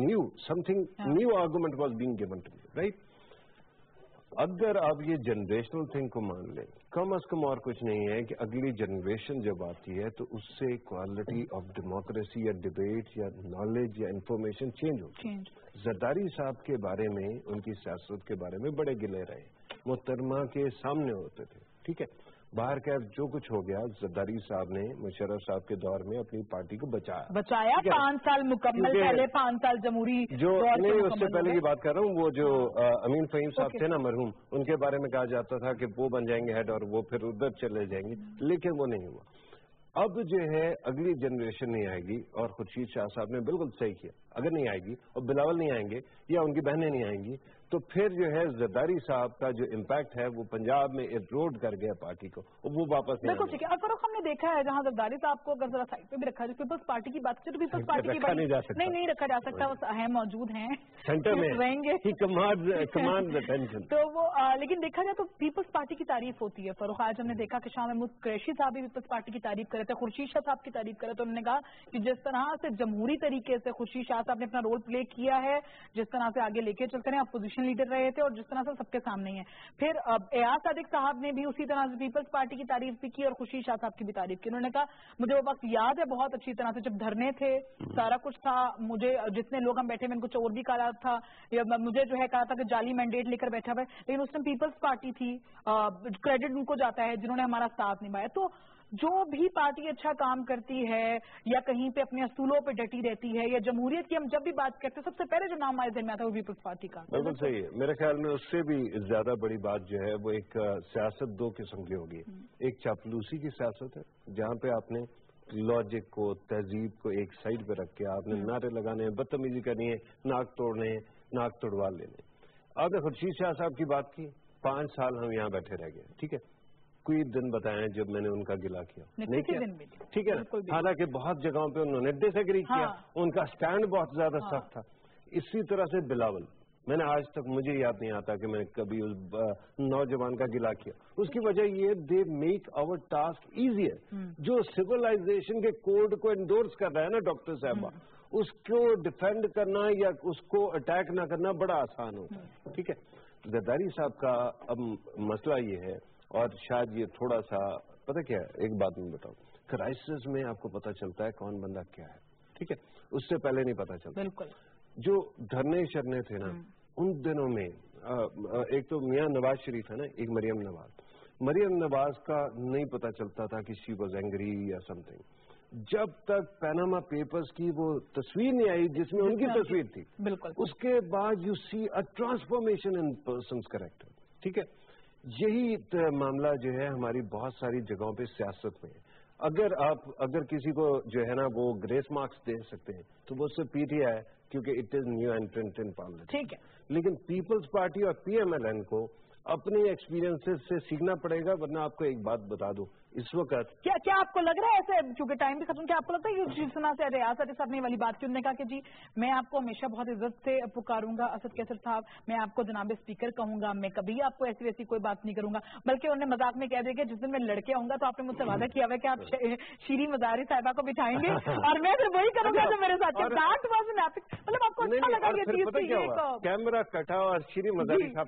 new argument was being given to me, right? اگر آپ یہ جنریشنل تھنگ کو مان لیں, کم از کم اور کچھ نہیں ہے کہ اگلی جنریشن جب آتی ہے تو اس سے کوالٹی آف ڈیموکریسی یا ڈبیٹ یا نالج یا انفارمیشن چینج ہوتی ہے. زرداری صاحب کے بارے میں, ان کی سیاست کے بارے میں بڑے گلے رہے, محترمہ کے سامنے ہوتے تھے, ٹھیک ہے, باہر کا جو کچھ ہو گیا زرداری صاحب نے مشرف صاحب کے دور میں اپنی پارٹی کو بچایا 5 سال مکمل, پہلے 5 سال جمہوری جو نہیں, اس سے پہلے کی بات کر رہا ہوں, وہ جو امین فہیم صاحب تھے نا مرحوم, ان کے بارے میں کہا جاتا تھا کہ وہ بن جائیں گے ہیڈ اور وہ پھر ادھر چلے جائیں گے, لیکن وہ نہیں ہوا. اب جو ہے اگلی جنریشن نہیں آئے گی, اور خورشید شاہ صاحب نے بالکل صحیح کیا, اگر نہیں آئے گی اور بلاول نہیں آئیں گے یا ان کی بہنیں نہیں آئیں گی تو پھر جو ہے زرداری صاحب کا جو امپیکٹ ہے وہ پنجاب میں ایروڈ کر گیا پارٹی کو, وہ واپس نہیں. بالکل ٹھیک ہے. اور فروخ ہم نے دیکھا ہے جہاں زرداری صاحب کو اگر ذرا سائڈ پہ بھی رکھا جائے, پیپلز پارٹی کی بات کریں تو پیپلز پارٹی کی بات نہیں رکھا جا سکتا, وہ اہم موجود ہیں سینٹر میں رہیں گے تو وہ, لیکن دیکھا جائے تو پیپلز پارٹی کی تعریف ہوتی ہے. فروخ آج ہم نے دیکھا کہ شاہ محمود قریشی صاحب بھی پیپلز پارٹی کی تعریف کر رہے تھے, خورشید شاہ صاحب کی تعریف کر رہے تھے. انہوں نے کہا کہ جس طرح سے جمہوری طریقے سے خورشید شاہ صاحب نے اپنا رول پلے کیا ہے, جس طرح سے آگے لے کے چلتے ہیں, اپوزیشن لیڈر رہے تھے اور جس طرح سے سب کے سامنے ہیں. پھر ایاز صادق صاحب نے بھی اسی طرح سے پیپلز پارٹی کی تعریف بھی کی اور خورشید شاہ صاحب کی بھی تعریف کی. انہوں نے کہا مجھے وہ وقت یاد ہے بہت اچھی طرح سے جب دھرنے تھے, سارا کچھ تھا, مجھے جتنے لوگ ہم بیٹھے میں ان کو چور بھی کہا تھا, یا مجھے جو ہے کہا تھا کہ جعلی مینڈیٹ لے کر بیٹھا ہوا ہے, لیکن اس میں پیپلز پارٹی تھی, کریڈٹ ان کو جاتا ہے جنہوں نے ہمارا ساتھ نبھایا. تو جو بھی پارٹی اچھا کام کرتی ہے یا کہیں پہ اپنے اصولوں پہ ڈٹی رہتی ہے, یا جمہوریت کی ہم جب بھی بات کرتے ہیں سب سے پہلے جو نام ہمارے ذہن میں آتا ہے وہ پیپلز پارٹی کا. بالکل صحیح ہے. میرے خیال میں اس سے بھی زیادہ بڑی بات جو ہے وہ ایک سیاست دو قسم کی ہوگی. ایک چاپلوسی کی سیاست ہے جہاں پہ آپ نے لاجک کو, تہذیب کو ایک سائڈ پہ رکھ کے آپ نے نعرے لگانے ہیں, بدتمیزی کرنی ہے, ناک توڑنے ہیں, ناک توڑوا لینے. آپ نے خورشید شاہ صاحب کی بات کی, 5 سال ہم یہاں بیٹھے رہ گئے, ٹھیک ہے, کوئی دن بتائیں جب میں نے ان کا گلا کیا نہیں کیا, ٹھیک ہے نا, حالانکہ بہت جگہوں پہ انہوں نے ڈس ایگری کیا, ان کا سٹینڈ بہت زیادہ سخت تھا. اسی طرح سے بلاول, میں نے آج تک مجھے یاد نہیں آتا کہ میں نے کبھی اس نوجوان کا گلا کیا. اس کی وجہ یہ they make our task easier. جو سویلائزیشن کے کوڈ کو انڈورس کر رہا ہے نا ڈاکٹر صاحبہ, اس کو ڈیفینڈ کرنا یا اس کو اٹیک نہ کرنا بڑا آسان ہوتا ہے, ٹھیک ہے. زرداری صاحب کا اب مسئلہ یہ ہے, اور شاید یہ تھوڑا سا پتہ کیا ہے, ایک بات میں بتاؤں, کرائسس میں آپ کو پتہ چلتا ہے کون بندہ کیا ہے, ٹھیک ہے, اس سے پہلے نہیں پتہ چلتا. بالکل. جو دھرنے شرنے تھے نا ان دنوں میں, ایک تو میاں نواز شریف ہے نا, ایک مریم نواز کا نہیں پتہ چلتا تھا کہ شی واز اینگری یا سم تھنگ, جب تک پیناما پیپرز کی وہ تصویر نہیں آئی جس میں ان کی تصویر تھی. بالکل. اس کے بعد you see a transformation in person's character, ٹھیک ہے. یہی معاملہ جو ہے ہماری بہت ساری جگہوں پہ سیاست میں ہے. اگر کسی کو جو ہے نا وہ گریس مارکس دے سکتے ہیں تو وہ اس سے پی ٹی آئی, کیونکہ it is new entrant in parliament, ٹھیک ہے. لیکن پیپلز پارٹی اور پی ایم ایل این کو اپنے ایکسپیرینس سے سیکھنا پڑے گا, ورنہ آپ کو ایک بات بتا دوں, इस वक्त क्या आपको लग रहा है ऐसे, क्योंकि टाइम भी खत्म, क्या आपको लगता है कि शिवसेना से रियासत साहब ने वाली बात की, उन्होंने कहा कि जी मैं आपको हमेशा बहुत इज्जत से पुकारूंगा असद कैसर साहब, मैं आपको जनाब स्पीकर कहूंगा, मैं कभी आपको ऐसी वैसी कोई बात नहीं करूंगा, बल्कि उन्होंने मजाक में कह दिया कि जिस दिन मैं लड़के आऊंगा तो आपने मुझसे वादा किया हुआ कि आप शीरी मजारी साहिबा को बिठाएंगे और मैं फिर वही करूंगा जो मेरे साथ। मतलब आपको अच्छा लगा ये चीज? कैमरा कटा और शीरी मजारी साहब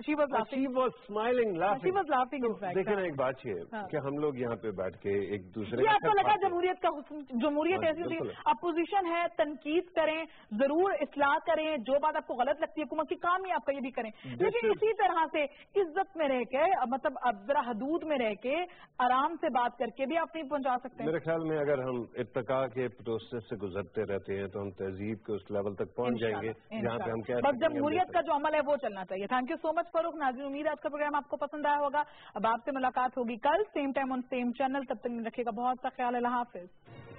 देखिए ना, एक बात ये कि हम लोग यहाँ पे बैठ के एक दूसरे, आपको लगा जमहूरियत का हुस्न, जमहूरियत ऐसी होती है, अपोजिशन है, तनकीद करें, जरूर इस्लाह करें, जो बात आपको गलत लगती है हुकूमत की काम ही आपका ये भी करें, लेकिन इसी तरह से इज्जत में रह के, मतलब अब जरा हदूद में रह के आराम से बात करके भी आप नहीं पहुंचा सकते। मेरे ख्याल में अगर हम इत्तका के प्रोसेस से गुजरते रहते हैं तो हम तहजीब के उस लेवल तक पहुंच जाएंगे जहाँ पे हम क्या, बस जमहूरियत का जो अमल है वो चलना चाहिए। Thank you so much Farooq. नाज़रीन, उम्मीद है आज का प्रोग्राम आपको पसंद आया होगा। अब आपसे मुलाकात होगी कल same time on same channel, तब तक रखिएगा बहुत सा ख्याल। अल्लाह हाफिज।